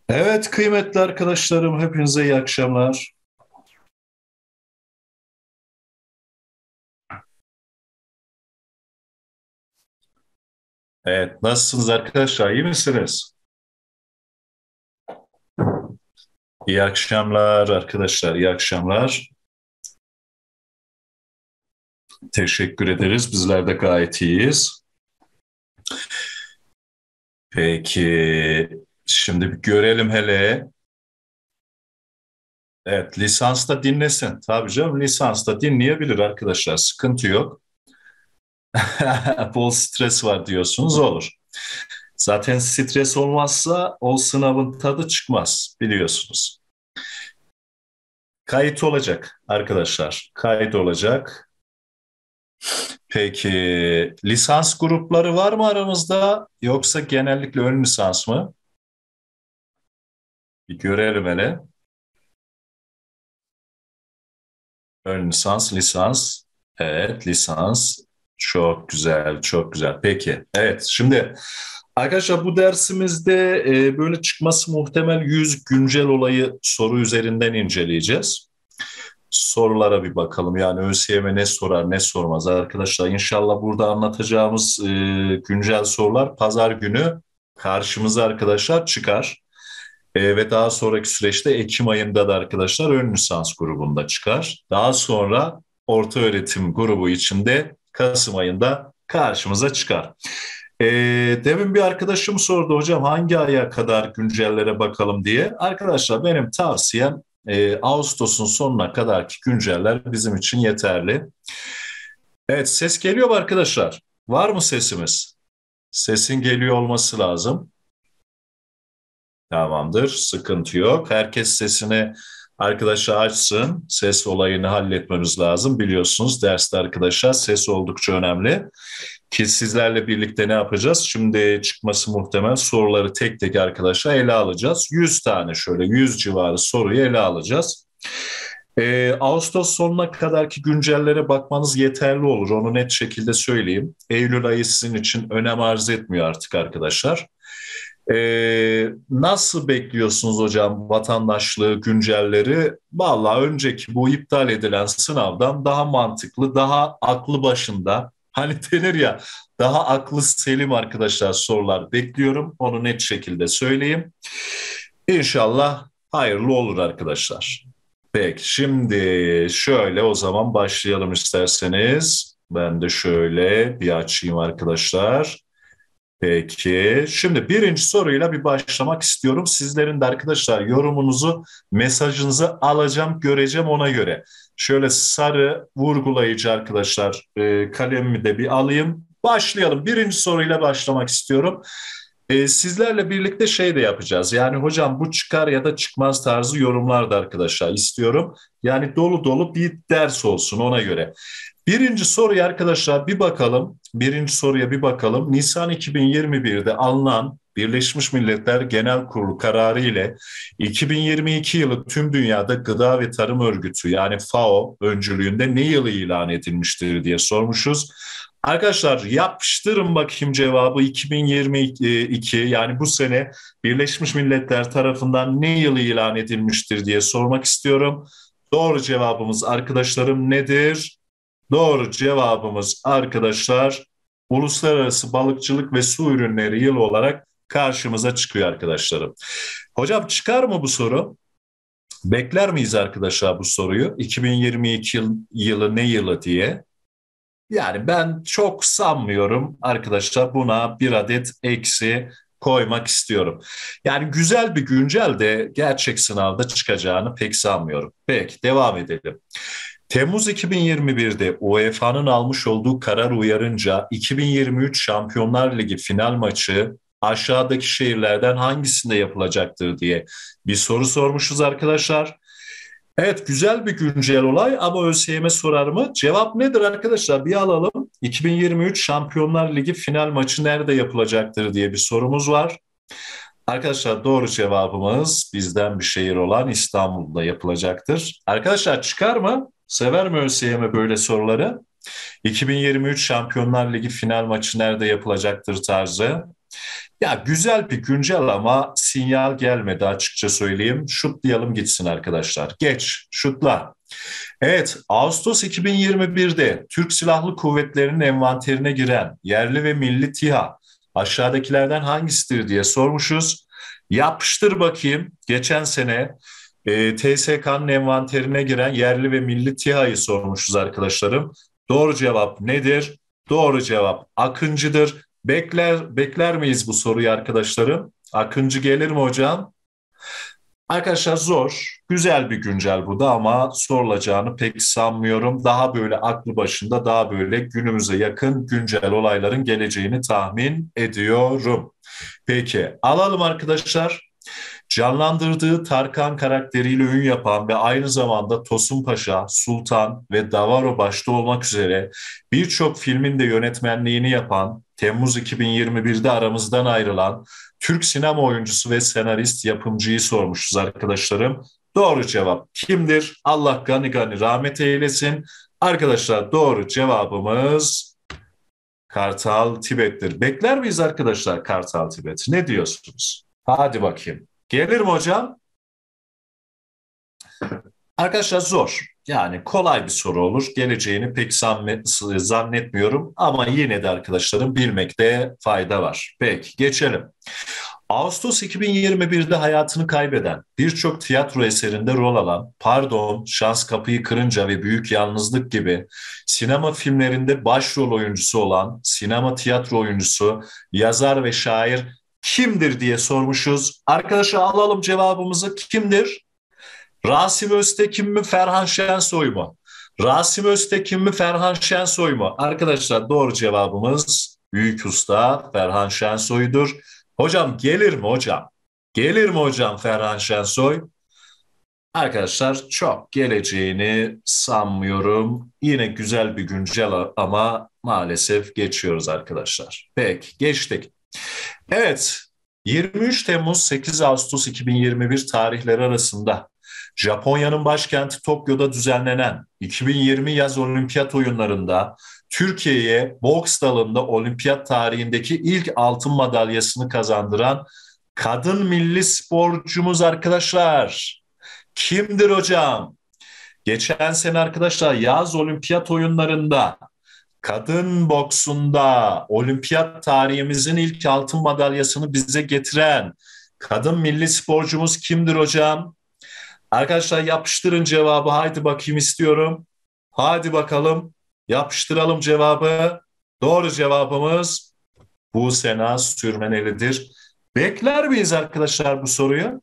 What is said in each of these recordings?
Evet kıymetli arkadaşlarım hepinize iyi akşamlar. Evet nasılsınız arkadaşlar iyi misiniz? İyi akşamlar arkadaşlar iyi akşamlar. Teşekkür ederiz bizler de gayet iyiyiz. Peki şimdi bir görelim hele. Evet lisansta dinlesin. Tabii canım lisansta dinleyebilir arkadaşlar sıkıntı yok. Bol stres var diyorsunuz olur. Zaten stres olmazsa o sınavın tadı çıkmaz biliyorsunuz. Kayıt olacak arkadaşlar. Kayıt olacak. Peki lisans grupları var mı aramızda yoksa genellikle ön lisans mı? Bir görelim hele. Ön lisans, lisans. Evet, lisans. Çok güzel, çok güzel. Peki, evet. Şimdi arkadaşlar bu dersimizde böyle çıkması muhtemel 100 güncel olayı soru üzerinden inceleyeceğiz. Sorulara bir bakalım. Yani ÖSYM ne sorar, ne sormaz arkadaşlar. İnşallah burada anlatacağımız güncel sorular pazar günü karşımıza arkadaşlar çıkar. Ve daha sonraki süreçte Ekim ayında da arkadaşlar ön lisans grubunda çıkar. Daha sonra orta öğretim grubu içinde Kasım ayında karşımıza çıkar. E, Demin bir arkadaşım sordu hocam hangi aya kadar güncellere bakalım diye. Arkadaşlar benim tavsiyem Ağustos'un sonuna kadarki günceller bizim için yeterli. Evet ses geliyor mu arkadaşlar? Var mı sesimiz? Sesin geliyor olması lazım. Tamamdır, sıkıntı yok. Herkes sesini arkadaşa açsın. Ses olayını halletmemiz lazım. Biliyorsunuz derste arkadaşlar ses oldukça önemli. Ki sizlerle birlikte ne yapacağız? Şimdi çıkması muhtemel soruları tek tek arkadaşlar ele alacağız. 100 tane şöyle 100 civarı soruyu ele alacağız. Ağustos sonuna kadarki güncellere bakmanız yeterli olur. Onu net şekilde söyleyeyim. Eylül ayı sizin için önem arz etmiyor artık arkadaşlar. Nasıl bekliyorsunuz hocam vatandaşlığı, güncelleri? Vallahi önceki bu iptal edilen sınavdan daha mantıklı, daha aklı başında, hani denir ya, daha aklı selim arkadaşlar sorular bekliyorum. Onu net şekilde söyleyeyim. İnşallah hayırlı olur arkadaşlar. Peki şimdi şöyle o zaman başlayalım isterseniz. Ben de şöyle bir açayım arkadaşlar. Peki, şimdi birinci soruyla bir başlamak istiyorum. Sizlerin de arkadaşlar yorumunuzu, mesajınızı alacağım, göreceğim ona göre. Şöyle sarı vurgulayıcı arkadaşlar kalemimi de bir alayım. Başlayalım. Birinci soruyla başlamak istiyorum. Sizlerle birlikte şey de yapacağız. Yani hocam bu çıkar ya da çıkmaz tarzı yorumlar da arkadaşlar istiyorum. Yani dolu dolu bir ders olsun ona göre. Birinci soruya arkadaşlar bir bakalım. Birinci soruya bir bakalım. Nisan 2021'de alınan Birleşmiş Milletler Genel Kurulu kararı ile 2022 yılı tüm dünyada Gıda ve Tarım Örgütü yani FAO öncülüğünde ne yılı ilan edilmiştir diye sormuşuz. Arkadaşlar yapıştırın bakayım cevabı 2022 yani bu sene Birleşmiş Milletler tarafından ne yılı ilan edilmiştir diye sormak istiyorum. Doğru cevabımız arkadaşlarım nedir? Doğru cevabımız arkadaşlar Uluslararası Balıkçılık ve Su Ürünleri Yılı olarak karşımıza çıkıyor arkadaşlarım. Hocam çıkar mı bu soru? Bekler miyiz arkadaşlar bu soruyu? 2022 yılı ne yılı diye. Yani ben çok sanmıyorum arkadaşlar buna bir adet eksi koymak istiyorum. Yani güzel bir güncel de gerçek sınavda çıkacağını pek sanmıyorum. Peki devam edelim. Temmuz 2021'de UEFA'nın almış olduğu karar uyarınca 2023 Şampiyonlar Ligi final maçı aşağıdaki şehirlerden hangisinde yapılacaktır diye bir soru sormuşuz arkadaşlar. Evet güzel bir güncel olay ama ÖSYM sorar mı? Cevap nedir arkadaşlar? Bir alalım. 2023 Şampiyonlar Ligi final maçı nerede yapılacaktır diye bir sorumuz var. Arkadaşlar doğru cevabımız bizden bir şehir olan İstanbul'da yapılacaktır. Arkadaşlar çıkar mı? Sever mi ÖSYM böyle soruları? 2023 Şampiyonlar Ligi final maçı nerede yapılacaktır tarzı. Ya güzel bir güncel ama sinyal gelmedi açıkça söyleyeyim. Şutlayalım gitsin arkadaşlar. Geç, şutla. Evet, Ağustos 2021'de Türk Silahlı Kuvvetleri'nin envanterine giren yerli ve milli TİHA aşağıdakilerden hangisidir diye sormuşuz. Yapıştır bakayım. Geçen sene TSK'nın envanterine giren yerli ve milli TİHA'yı sormuşuz arkadaşlarım. Doğru cevap nedir? Doğru cevap Akıncı'dır. Bekler miyiz bu soruyu arkadaşlarım? Akıncı gelir mi hocam? Arkadaşlar zor, güzel bir güncel bu da ama sorulacağını pek sanmıyorum. Daha böyle aklı başında, daha böyle günümüze yakın güncel olayların geleceğini tahmin ediyorum. Peki, alalım arkadaşlar. Canlandırdığı Tarkan karakteriyle ün yapan ve aynı zamanda Tosun Paşa, Sultan ve Davaro başta olmak üzere birçok filmin de yönetmenliğini yapan, Temmuz 2021'de aramızdan ayrılan Türk sinema oyuncusu ve senarist yapımcıyı sormuşuz arkadaşlarım. Doğru cevap kimdir? Allah gani gani rahmet eylesin. Arkadaşlar doğru cevabımız Kartal Tibet'tir. Bekler miyiz arkadaşlar Kartal Tibet? Ne diyorsunuz? Hadi bakayım. Gelir mi hocam? Arkadaşlar zor. Yani kolay bir soru olur. Geleceğini pek zannetmiyorum ama yine de arkadaşlarım bilmekte fayda var. Peki geçelim. Ağustos 2021'de hayatını kaybeden, birçok tiyatro eserinde rol alan, Pardon, Şans Kapıyı Kırınca ve Büyük Yalnızlık gibi sinema filmlerinde başrol oyuncusu olan sinema tiyatro oyuncusu, yazar ve şair kimdir diye sormuşuz. Arkadaşlar alalım cevabımızı. Kimdir? Rasim Öztekin mi, Ferhan Şensoy mu? Rasim Öztekin mi, Ferhan Şensoy mu? Arkadaşlar doğru cevabımız büyük usta Ferhan Şensoy'dur. Hocam gelir mi hocam? Gelir mi hocam Ferhan Şensoy? Arkadaşlar çok geleceğini sanmıyorum. Yine güzel bir güncel ama maalesef geçiyoruz arkadaşlar. Peki geçtik. Evet, 23 Temmuz 8 Ağustos 2021 tarihleri arasında Japonya'nın başkenti Tokyo'da düzenlenen 2020 yaz olimpiyat oyunlarında Türkiye'ye boks dalında olimpiyat tarihindeki ilk altın madalyasını kazandıran kadın milli sporcumuz arkadaşlar. Kimdir hocam? Geçen sene arkadaşlar yaz olimpiyat oyunlarında kadın boksunda olimpiyat tarihimizin ilk altın madalyasını bize getiren kadın milli sporcumuz kimdir hocam? Arkadaşlar yapıştırın cevabı. Haydi bakayım istiyorum. Hadi bakalım. Yapıştıralım cevabı. Doğru cevabımız Buse Naz Sürmeneli'dir. Bekler miyiz arkadaşlar bu soruyu?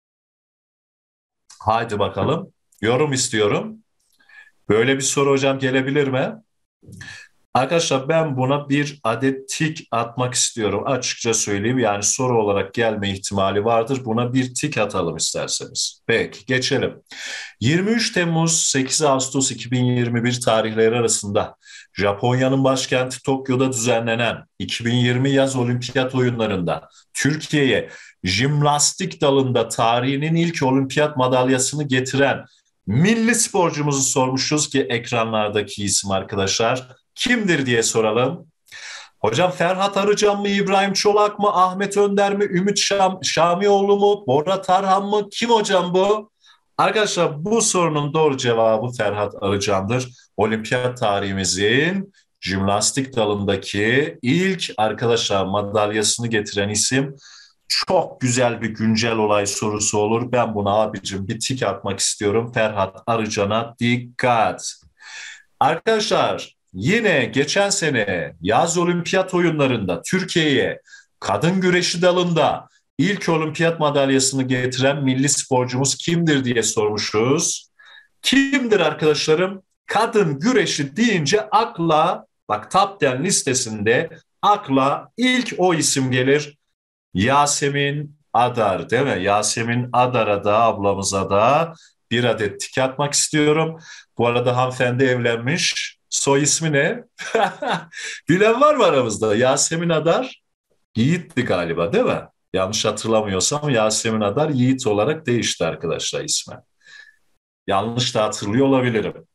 Haydi bakalım. Yorum istiyorum. Böyle bir soru hocam gelebilir mi? Arkadaşlar ben buna bir adet tik atmak istiyorum. Açıkça söyleyeyim yani soru olarak gelme ihtimali vardır. Buna bir tik atalım isterseniz. Peki geçelim. 23 Temmuz 8 Ağustos 2021 tarihleri arasında Japonya'nın başkenti Tokyo'da düzenlenen 2020 yaz olimpiyat oyunlarında Türkiye'ye jimnastik dalında tarihinin ilk olimpiyat madalyasını getiren milli sporcumuzu sormuşuz ki ekranlardaki isim arkadaşlar. Kimdir diye soralım. Hocam Ferhat Arıcan mı, İbrahim Çolak mı, Ahmet Önder mi, Ümit Şamioğlu mu, Bora Tarhan mı? Kim hocam bu? Arkadaşlar bu sorunun doğru cevabı Ferhat Arıcan'dır. Olimpiyat tarihimizin jimnastik dalındaki ilk arkadaşlar madalyasını getiren isim. Çok güzel bir güncel olay sorusu olur. Ben buna abicim bir tik atmak istiyorum. Ferhat Arıcan'a dikkat. Arkadaşlar yine geçen sene yaz olimpiyat oyunlarında Türkiye'ye kadın güreşi dalında ilk olimpiyat madalyasını getiren milli sporcumuz kimdir diye sormuşuz. Kimdir arkadaşlarım? Kadın güreşi deyince akla bak Top 10 listesinde akla ilk o isim gelir. Yasemin Adar değil mi? Yasemin Adar'a da ablamıza da bir adet tik atmak istiyorum. Bu arada hanımefendi evlenmiş. Soy ismi ne? Bilen var mı aramızda? Yasemin Adar Yiğit'ti galiba değil mi? Yanlış hatırlamıyorsam Yasemin Adar Yiğit olarak değişti arkadaşlar ismi. Yanlış da hatırlıyor olabilirim.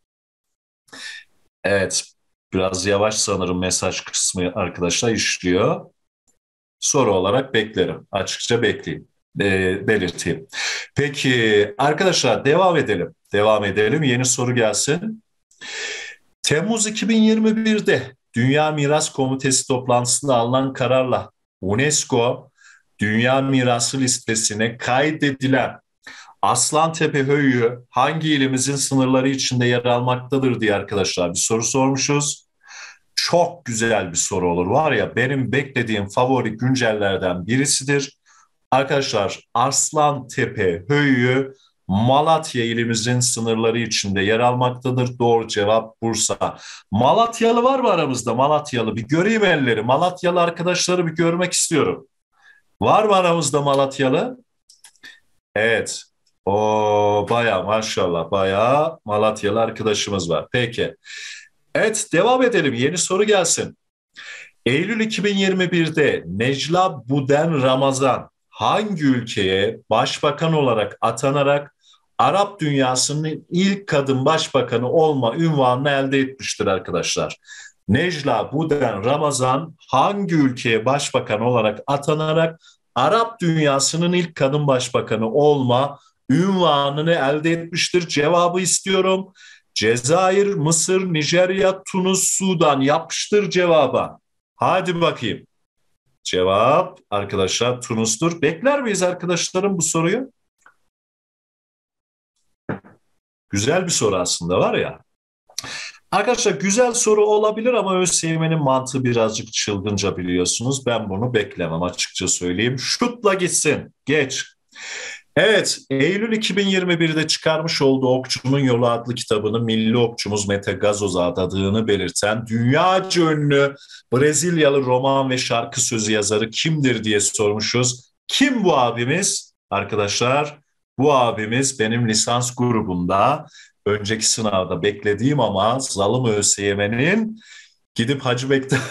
Evet, biraz yavaş sanırım mesaj kısmı arkadaşlar işliyor. soru olarak beklerim. Açıkça bekleyeyim, belirteyim. Peki arkadaşlar devam edelim. Devam edelim. Yeni soru gelsin. Temmuz 2021'de Dünya Miras Komitesi toplantısında alınan kararla UNESCO Dünya Mirası listesine kaydedilen Aslantepe Höyüğü hangi ilimizin sınırları içinde yer almaktadır diye arkadaşlar bir soru sormuşuz. Çok güzel bir soru olur. Var ya benim beklediğim favori güncellerden birisidir. Arkadaşlar Arslantepe Höyüğü Malatya ilimizin sınırları içinde yer almaktadır. Doğru cevap Bursa. Malatyalı var mı aramızda? Malatyalı bir göreyim elleri. Malatyalı arkadaşları bir görmek istiyorum. Var mı aramızda Malatyalı? Evet. O baya maşallah baya Malatyalı arkadaşımız var. Peki. Evet devam edelim. Yeni soru gelsin. Eylül 2021'de Necla Buden Ramazan hangi ülkeye başbakan olarak atanarak Arap dünyasının ilk kadın başbakanı olma unvanını elde etmiştir arkadaşlar? Necla Buden Ramazan hangi ülkeye başbakan olarak atanarak Arap dünyasının ilk kadın başbakanı olma unvanını elde etmiştir? Cevabı istiyorum. Cezayir, Mısır, Nijerya, Tunus, Sudan yapıştır cevaba. Hadi bakayım. Cevap arkadaşlar Tunus'tur. Bekler miyiz arkadaşlarım bu soruyu? Güzel bir soru aslında var ya. Arkadaşlar güzel soru olabilir ama ÖSYM'nin mantığı birazcık çılgınca biliyorsunuz. Ben bunu beklemem açıkça söyleyeyim. Şutla gitsin. Geç. Evet, Eylül 2021'de çıkarmış olduğu Okçunun Yolu adlı kitabını milli okçumuz Mete Gazoz'a adadığını belirten dünyaca ünlü Brezilyalı roman ve şarkı sözü yazarı kimdir diye sormuşuz. Kim bu abimiz? Arkadaşlar, bu abimiz benim lisans grubunda önceki sınavda beklediğim ama zalim ÖSYM'nin Gidip Hacı Bektaş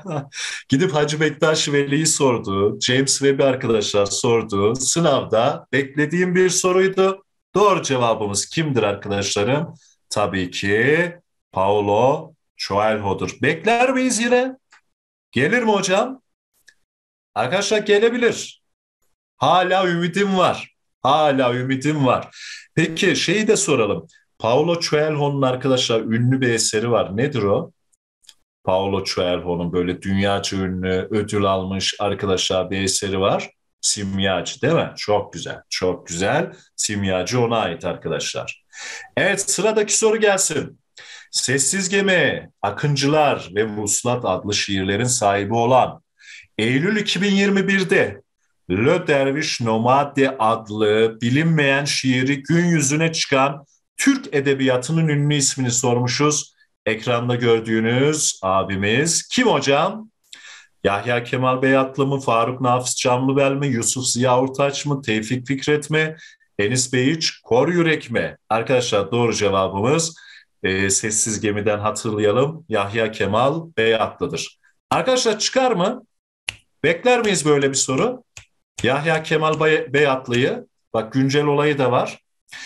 gidip Hacı Bektaş Veli'yi sordu. James Webb'i arkadaşlar sordu. Sınavda beklediğim bir soruydu. Doğru cevabımız kimdir arkadaşlarım? Tabii ki Paulo Coelho'dur. Bekler miyiz yine? Gelir mi hocam? Arkadaşlar gelebilir. Hala ümidim var. Hala ümidim var. Peki şeyi de soralım. Paulo Coelho'nun arkadaşlar ünlü bir eseri var. Nedir o? Paulo Coelho'nun böyle dünyaca ünlü ödül almış arkadaşlar bir eseri var. Simyacı değil mi? Çok güzel, çok güzel. Simyacı ona ait arkadaşlar. Evet sıradaki soru gelsin. Sessiz Gemi, Akıncılar ve Vuslat adlı şiirlerin sahibi olan Eylül 2021'de Le Derviş Nomade adlı bilinmeyen şiiri gün yüzüne çıkan Türk edebiyatının ünlü ismini sormuşuz. Ekranda gördüğünüz abimiz kim hocam? Yahya Kemal Beyatlı mı, Faruk Nafiz Çamlıbel mi, Yusuf Ziya Ortaç mı, Tevfik Fikret mi, Enis Beyiç, Kor Yürek mi? Arkadaşlar doğru cevabımız Sessiz Gemi'den hatırlayalım. Yahya Kemal Beyatlı'dır. Arkadaşlar çıkar mı? Bekler miyiz böyle bir soru? Yahya Kemal Beyatlı'yı, bak güncel olayı da var.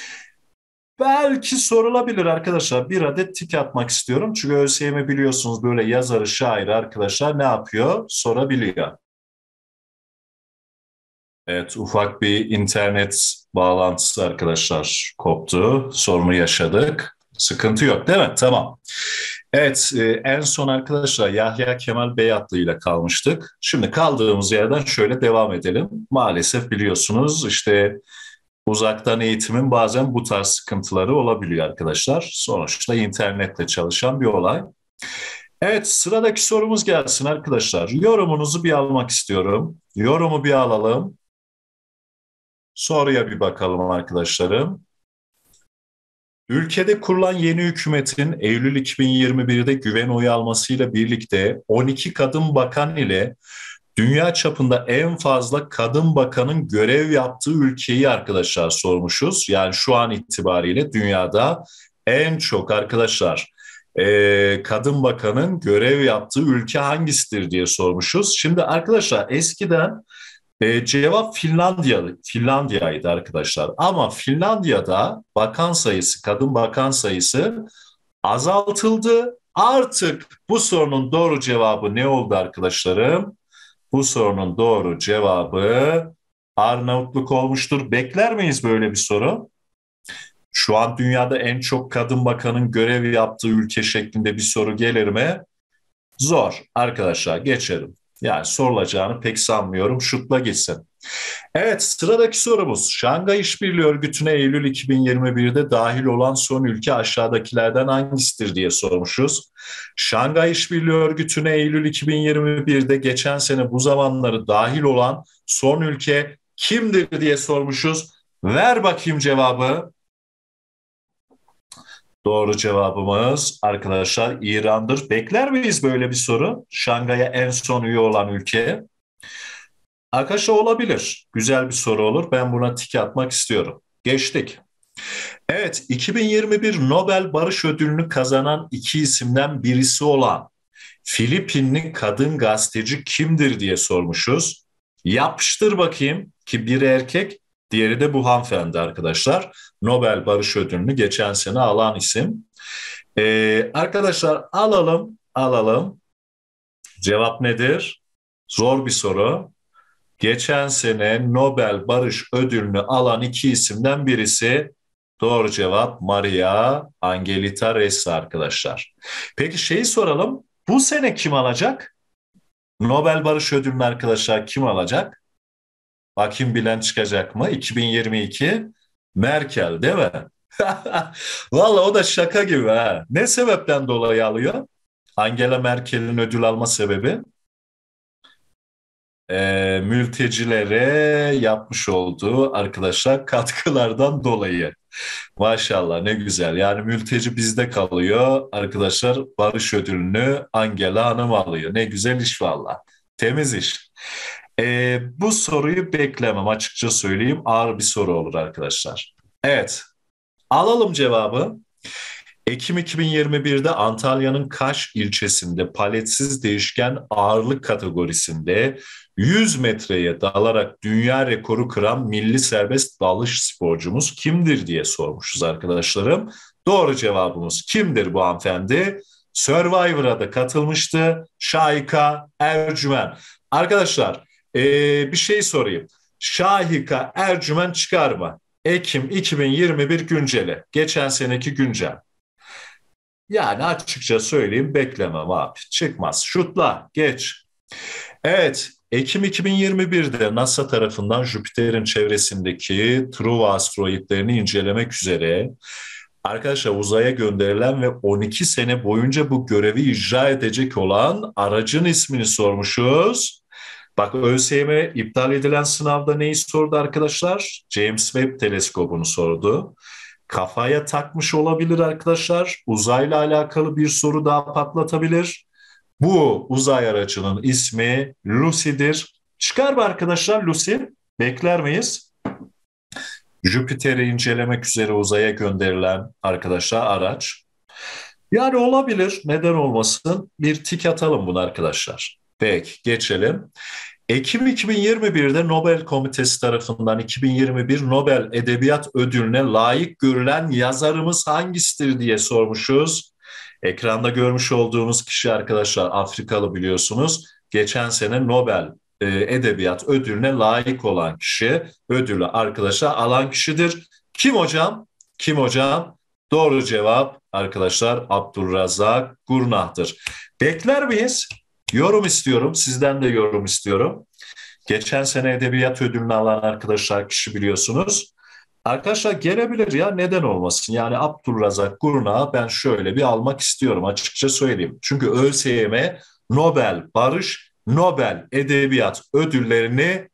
Belki sorulabilir arkadaşlar. Bir adet tik atmak istiyorum. Çünkü ÖSYM biliyorsunuz böyle yazarı, şairi arkadaşlar ne yapıyor? Sorabiliyor. Evet, ufak bir internet bağlantısı arkadaşlar koptu. Sorunu yaşadık. Sıkıntı yok değil mi? Tamam. Evet, en son arkadaşlar Yahya Kemal Beyatlı ile kalmıştık. Şimdi kaldığımız yerden şöyle devam edelim. Maalesef biliyorsunuz işte uzaktan eğitimin bazen bu tarz sıkıntıları olabiliyor arkadaşlar. Sonuçta internetle çalışan bir olay. Evet, sıradaki sorumuz gelsin arkadaşlar. Yorumunuzu bir almak istiyorum. Yorumu bir alalım. Soruya bir bakalım arkadaşlarım. Ülkede kurulan yeni hükümetin Eylül 2021'de güven oyu almasıyla birlikte 12 kadın bakan ile dünya çapında en fazla kadın bakanın görev yaptığı ülkeyi arkadaşlar sormuşuz. Yani şu an itibariyle dünyada en çok arkadaşlar kadın bakanın görev yaptığı ülke hangisidir diye sormuşuz. Şimdi arkadaşlar eskiden cevap Finlandiya'ydı arkadaşlar. Ama Finlandiya'da bakan sayısı, kadın bakan sayısı azaltıldı. Artık bu sorunun doğru cevabı ne oldu arkadaşlarım? Bu sorunun doğru cevabı Arnavutluk olmuştur. Bekler miyiz böyle bir soru? Şu an dünyada en çok kadın bakanın görev yaptığı ülke şeklinde bir soru gelir mi? Zor arkadaşlar, geçelim. Yani sorulacağını pek sanmıyorum. Şutla gitsin. Evet, sıradaki sorumuz. Şangay İşbirliği Örgütü'ne Eylül 2021'de dahil olan son ülke aşağıdakilerden hangisidir diye sormuşuz. Şangay İşbirliği Örgütü'ne Eylül 2021'de geçen sene bu zamanları dahil olan son ülke kimdir diye sormuşuz. Ver bakayım cevabı. Doğru cevabımız arkadaşlar İran'dır. Bekler miyiz böyle bir soru? Şangay'a en son üye olan ülke. Arkadaşlar olabilir. Güzel bir soru olur. Ben buna tik atmak istiyorum. Geçtik. Evet, 2021 Nobel Barış Ödülünü kazanan iki isimden birisi olan Filipinli kadın gazeteci kimdir diye sormuşuz. Yapıştır bakayım ki biri erkek, diğeri de bu hanımefendi arkadaşlar. Nobel Barış Ödülünü geçen sene alan isim. Arkadaşlar alalım. Cevap nedir? Zor bir soru. Geçen sene Nobel Barış Ödülünü alan iki isimden birisi. Doğru cevap Maria Angelita Ressa arkadaşlar. Peki şeyi soralım. Bu sene kim alacak? Nobel Barış Ödülünü arkadaşlar kim alacak? Bakayım bilen çıkacak mı? 2022 Merkel değil mi? Valla o da şaka gibi ha. Ne sebepten dolayı alıyor? Angela Merkel'in ödül alma sebebi? Mültecilere yapmış olduğu arkadaşlar katkılardan dolayı. Maşallah ne güzel. Yani mülteci bizde kalıyor. Arkadaşlar barış ödülünü Angela Hanım alıyor. Ne güzel iş valla. Temiz iş. Bu soruyu beklemem açıkça söyleyeyim. Ağır bir soru olur arkadaşlar. Evet, alalım cevabı. Ekim 2021'de Antalya'nın Kaş ilçesinde paletsiz değişken ağırlık kategorisinde 100 metreye dalarak dünya rekoru kıran milli serbest dalış sporcumuz kimdir diye sormuşuz arkadaşlarım. Doğru cevabımız kimdir bu hanımefendi? Survivor'a da katılmıştı. Şahika Ercümen. Arkadaşlar bir şey sorayım. Şahika Ercümen çıkar mı? Ekim 2021 günceli. Geçen seneki güncel. Yani açıkça söyleyeyim beklemem abi. Çıkmaz. Şutla geç. Evet, Ekim 2021'de NASA tarafından Jüpiter'in çevresindeki Truva asteroidlerini incelemek üzere arkadaşlar uzaya gönderilen ve 12 sene boyunca bu görevi icra edecek olan aracın ismini sormuşuz. Bak ÖSYM iptal edilen sınavda neyi sordu arkadaşlar? James Webb teleskobunu sordu. Kafaya takmış olabilir arkadaşlar. Uzayla alakalı bir soru daha patlatabilir. Bu uzay aracının ismi Lucy'dir. Çıkar mı arkadaşlar Lucy? Bekler miyiz? Jüpiter'i incelemek üzere uzaya gönderilen arkadaşlar araç. Yani olabilir. Neden olmasın? Bir tik atalım bunu arkadaşlar. Peki geçelim. Ekim 2021'de Nobel Komitesi tarafından 2021 Nobel Edebiyat Ödülüne layık görülen yazarımız hangisidir diye sormuşuz. Ekranda görmüş olduğunuz kişi arkadaşlar Afrikalı biliyorsunuz. Geçen sene Nobel Edebiyat Ödülüne layık olan kişi, ödülü arkadaşlar alan kişidir. Kim hocam? Kim hocam? Doğru cevap arkadaşlar Abdurrazak Gurnah'tır. Bekler miyiz? Yorum istiyorum. Sizden de yorum istiyorum. Geçen sene edebiyat ödülünü alan arkadaşlar kişi biliyorsunuz. Arkadaşlar gelebilir ya neden olmasın? Yani Abdurrazak Gurnah'ı ben şöyle bir almak istiyorum açıkça söyleyeyim. Çünkü ÖSYM Nobel Barış, Nobel Edebiyat ödüllerini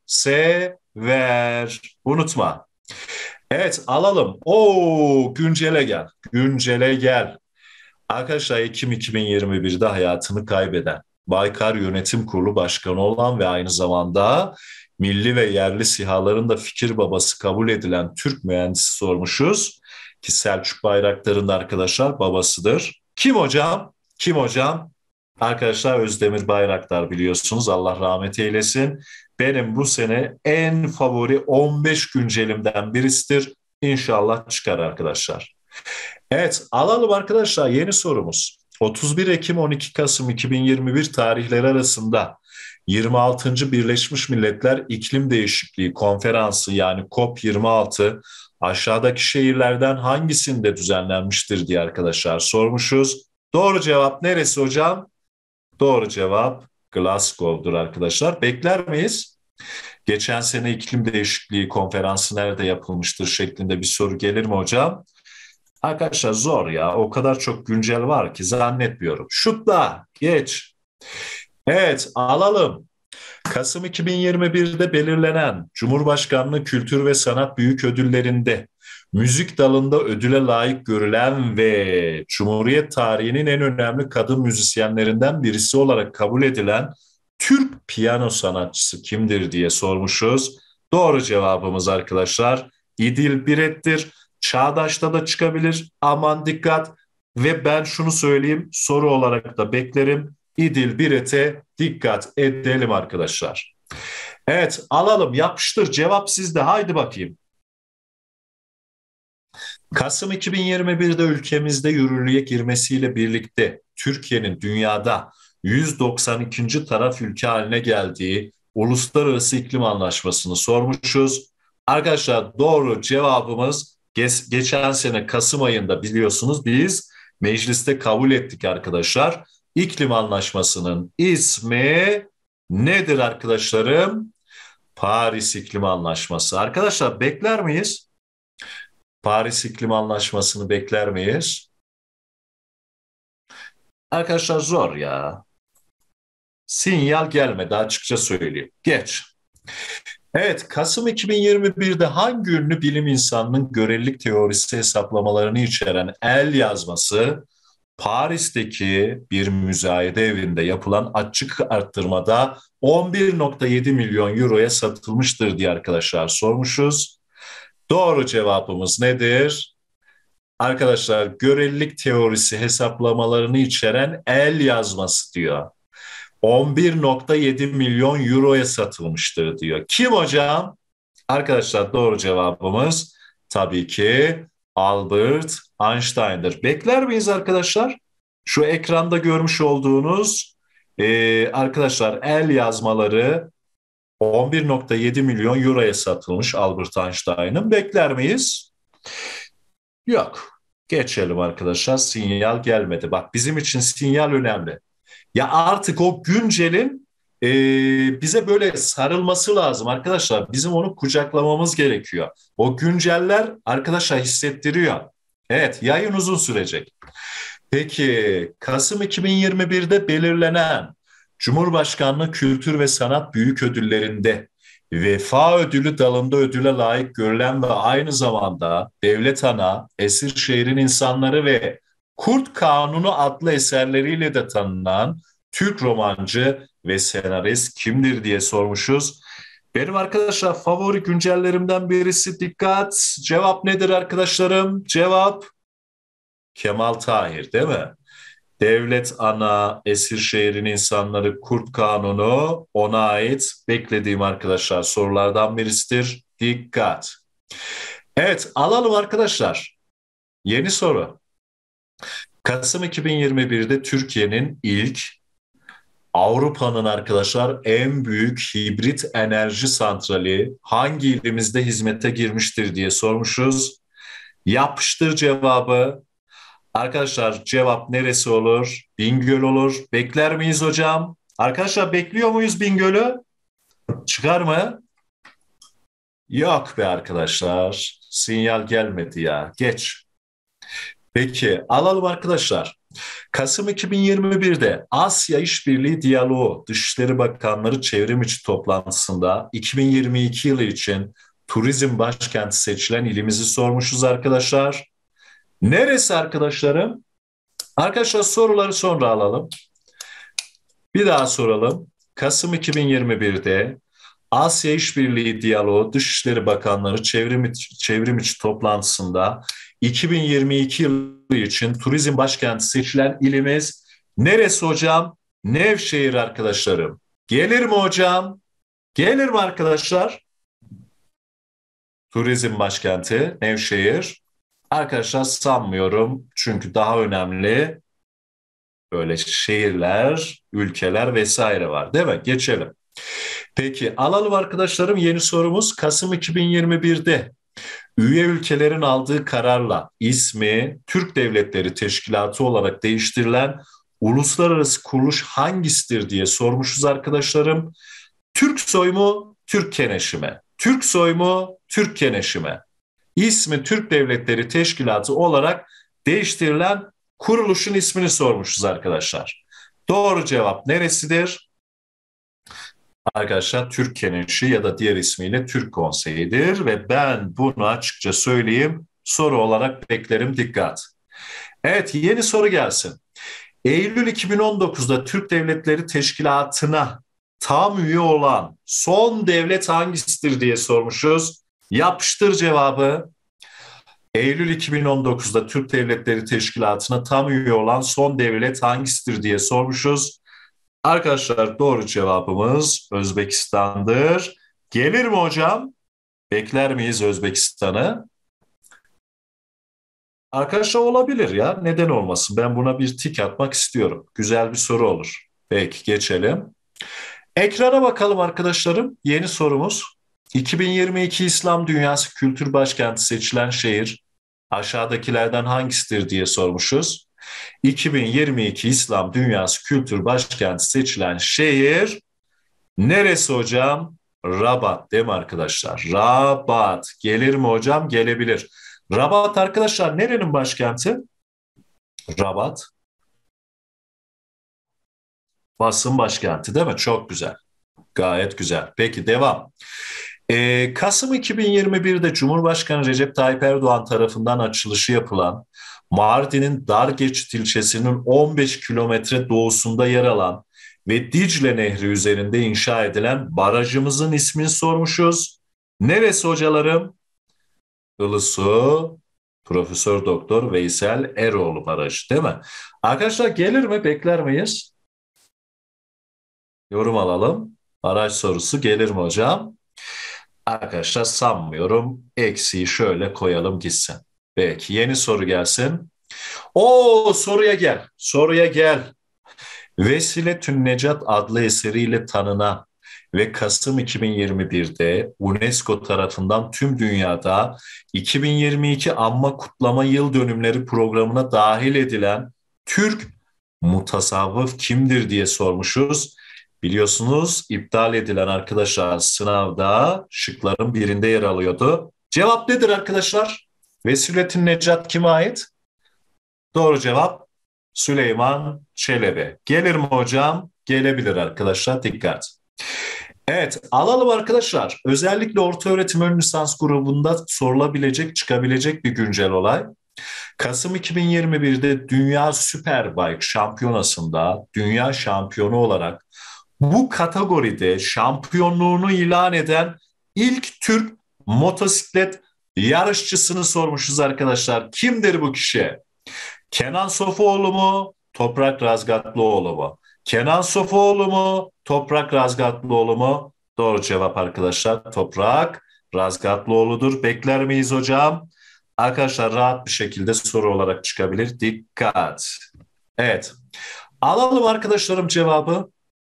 sever. Unutma. Evet alalım. Oo güncele gel. Güncele gel. Arkadaşlar Ekim 2021'de hayatını kaybeden, Baykar Yönetim Kurulu Başkanı olan ve aynı zamanda milli ve yerli SİHA'ların da fikir babası kabul edilen Türk mühendisi sormuşuz. Ki Selçuk Bayraktar'ın da arkadaşlar babasıdır. Kim hocam? Kim hocam? Arkadaşlar Özdemir Bayraktar biliyorsunuz Allah rahmet eylesin. Benim bu sene en favori 15 güncelimden birisidir. İnşallah çıkar arkadaşlar. Evet, alalım arkadaşlar yeni sorumuz. 31 Ekim 12 Kasım 2021 tarihleri arasında 26. Birleşmiş Milletler İklim Değişikliği Konferansı yani COP26 aşağıdaki şehirlerden hangisinde düzenlenmiştir diye arkadaşlar sormuşuz. Doğru cevap neresi hocam? Doğru cevap Glasgow'dur arkadaşlar. Bekler miyiz? Geçen sene iklim değişikliği konferansı nerede yapılmıştır şeklinde bir soru gelir mi hocam? Arkadaşlar zor ya. O kadar çok güncel var ki zannetmiyorum. Şutla geç. Evet alalım. Kasım 2021'de belirlenen Cumhurbaşkanlığı Kültür ve Sanat Büyük Ödülleri'nde müzik dalında ödüle layık görülen ve Cumhuriyet tarihinin en önemli kadın müzisyenlerinden birisi olarak kabul edilen Türk piyano sanatçısı kimdir diye sormuşuz. Doğru cevabımız arkadaşlar İdil Biret'tir. Çağdaş'ta da çıkabilir. Aman dikkat. Ve ben şunu söyleyeyim soru olarak da beklerim. İdil Biret'e dikkat edelim arkadaşlar. Evet alalım yapıştır cevap sizde haydi bakayım. Kasım 2021'de ülkemizde yürürlüğe girmesiyle birlikte Türkiye'nin dünyada 192. taraf ülke haline geldiği Uluslararası İklim Anlaşması'nı sormuşuz. Arkadaşlar doğru cevabımız geçen sene Kasım ayında biliyorsunuz biz mecliste kabul ettik arkadaşlar. İklim Anlaşması'nın ismi nedir arkadaşlarım? Paris İklim Anlaşması. Arkadaşlar bekler miyiz? Paris İklim Anlaşması'nı bekler miyiz? Arkadaşlar zor ya. Sinyal gelmedi açıkça söyleyeyim. Geç. Evet, Kasım 2021'de hangi ünlü bilim insanının görelilik teorisi hesaplamalarını içeren el yazması Paris'teki bir müzayede evinde yapılan açık arttırmada 11,7 milyon euroya satılmıştır diye arkadaşlar sormuşuz. Doğru cevabımız nedir? Arkadaşlar görelilik teorisi hesaplamalarını içeren el yazması diyor. 11,7 milyon euroya satılmıştır diyor. Kim hocam? Arkadaşlar doğru cevabımız tabii ki Albert Einstein'dır. Bekler miyiz arkadaşlar? Şu ekranda görmüş olduğunuz arkadaşlar el yazmaları 11,7 milyon euroya satılmış Albert Einstein'ın. Bekler miyiz? Yok. Geçelim arkadaşlar. Sinyal gelmedi. Bak bizim için sinyal önemli. Ya artık o güncelin bize böyle sarılması lazım arkadaşlar. Bizim onu kucaklamamız gerekiyor. O günceller arkadaşlar hissettiriyor. Evet, yayın uzun sürecek. Peki, Kasım 2021'de belirlenen Cumhurbaşkanlığı Kültür ve Sanat Büyük Ödülleri'nde Vefa Ödülü dalında ödüle layık görülen ve aynı zamanda Devlet Ana, Esirşehir'in İnsanları ve Kurt Kanunu adlı eserleriyle de tanınan Türk romancı ve senarist kimdir diye sormuşuz. Benim arkadaşlar favori güncellerimden birisi dikkat. Cevap nedir arkadaşlarım? Cevap Kemal Tahir değil mi? Devlet Ana, Esirşehir'in İnsanları, Kurt Kanunu ona ait beklediğim arkadaşlar sorulardan birisidir. Dikkat. Evet alalım arkadaşlar. Yeni soru. Kasım 2021'de Türkiye'nin ilk Avrupa'nın arkadaşlar en büyük hibrit enerji santrali hangi ilimizde hizmete girmiştir diye sormuşuz. Yapıştır cevabı. Arkadaşlar cevap neresi olur? Bingöl olur. Bekler miyiz hocam? Arkadaşlar bekliyor muyuz Bingöl'ü? Çıkar mı? Yok be arkadaşlar. Sinyal gelmedi ya. Geç. Peki alalım arkadaşlar. Kasım 2021'de Asya İşbirliği Diyaloğu Dışişleri Bakanları Çevrim İçi toplantısında 2022 yılı için turizm başkenti seçilen ilimizi sormuşuz arkadaşlar. Neresi arkadaşlarım? Arkadaşlar soruları sonra alalım. Bir daha soralım. Kasım 2021'de Asya İşbirliği Diyaloğu Dışişleri Bakanları Çevrim İçi toplantısında 2022 yılı için turizm başkenti seçilen ilimiz neresi hocam? Nevşehir arkadaşlarım. Gelir mi hocam? Gelir mi arkadaşlar? Turizm başkenti Nevşehir. Arkadaşlar sanmıyorum çünkü daha önemli Böyle şehirler, ülkeler vesaire var değil mi? Geçelim. Peki alalım arkadaşlarım, yeni sorumuz. Kasım 2021'de üye ülkelerin aldığı kararla ismi Türk Devletleri Teşkilatı olarak değiştirilen uluslararası kuruluş hangisidir diye sormuşuz arkadaşlarım. Türksoy mu, Türkkeneşi mi? Türksoy mu, Türkkeneşi mi? İsmi Türk Devletleri Teşkilatı olarak değiştirilen kuruluşun ismini sormuşuz arkadaşlar. Doğru cevap neresidir? Arkadaşlar Türkkeneşi ya da diğer ismiyle Türk Konseyi'dir ve ben bunu açıkça söyleyeyim, soru olarak beklerim, dikkat. Evet, yeni soru gelsin. Eylül 2019'da Türk Devletleri Teşkilatı'na tam üye olan son devlet hangisidir diye sormuşuz. Yapıştır cevabı. Eylül 2019'da Türk Devletleri Teşkilatı'na tam üye olan son devlet hangisidir diye sormuşuz. Arkadaşlar doğru cevabımız Özbekistan'dır. Gelir mi hocam? Bekler miyiz Özbekistan'ı? Arkadaşlar olabilir ya. Neden olmasın? Ben buna bir tik atmak istiyorum. Güzel bir soru olur. Peki geçelim. Ekrana bakalım arkadaşlarım. Yeni sorumuz. 2022 İslam Dünyası Kültür Başkenti seçilen şehir aşağıdakilerden hangisidir diye sormuşuz. 2022 İslam Dünyası Kültür Başkenti seçilen şehir neresi hocam? Rabat değil mi arkadaşlar? Rabat. Gelir mi hocam? Gelebilir. Rabat arkadaşlar nerenin başkenti? Rabat. Fas'ın başkenti değil mi? Çok güzel. Gayet güzel. Peki devam. Kasım 2021'de Cumhurbaşkanı Recep Tayyip Erdoğan tarafından açılışı yapılan Mardin'in Dargeçit ilçesinin 15 kilometre doğusunda yer alan ve Dicle Nehri üzerinde inşa edilen barajımızın ismini sormuşuz. Neresi hocalarım? Ilısu Profesör Doktor Veysel Eroğlu Barajı değil mi? Arkadaşlar gelir mi? Bekler miyiz? Yorum alalım. Baraj sorusu gelir mi hocam? Arkadaşlar sanmıyorum. Eksiği şöyle koyalım gitsin. Peki yeni soru gelsin. O soruya gel. Soruya gel. Vesile Tünnecat adlı eseriyle tanınan ve Kasım 2021'de UNESCO tarafından tüm dünyada 2022 Anma Kutlama Yıl Dönümleri programına dahil edilen Türk mutasavvıf kimdir diye sormuşuz. Biliyorsunuz iptal edilen arkadaşlar sınavda şıkların birinde yer alıyordu. Cevap nedir arkadaşlar? Vesilettin Necat kime ait? Doğru cevap Süleyman Çelebi. Gelir mi hocam? Gelebilir arkadaşlar, dikkat. Evet, alalım arkadaşlar. Özellikle ortaöğretim ön lisans grubunda sorulabilecek, çıkabilecek bir güncel olay. Kasım 2021'de Dünya Superbike Şampiyonası'nda dünya şampiyonu olarak bu kategoride şampiyonluğunu ilan eden ilk Türk motosiklet yarışçısını sormuşuz arkadaşlar. Kimdir bu kişi? Kenan Sofuoğlu mu? Toprak Razgatlıoğlu mu? Kenan Sofuoğlu mu? Toprak Razgatlıoğlu mu? Doğru cevap arkadaşlar Toprak Razgatlıoğlu'dur. Bekler miyiz hocam? Arkadaşlar rahat bir şekilde soru olarak çıkabilir. Dikkat. Evet. Alalım arkadaşlarım cevabı.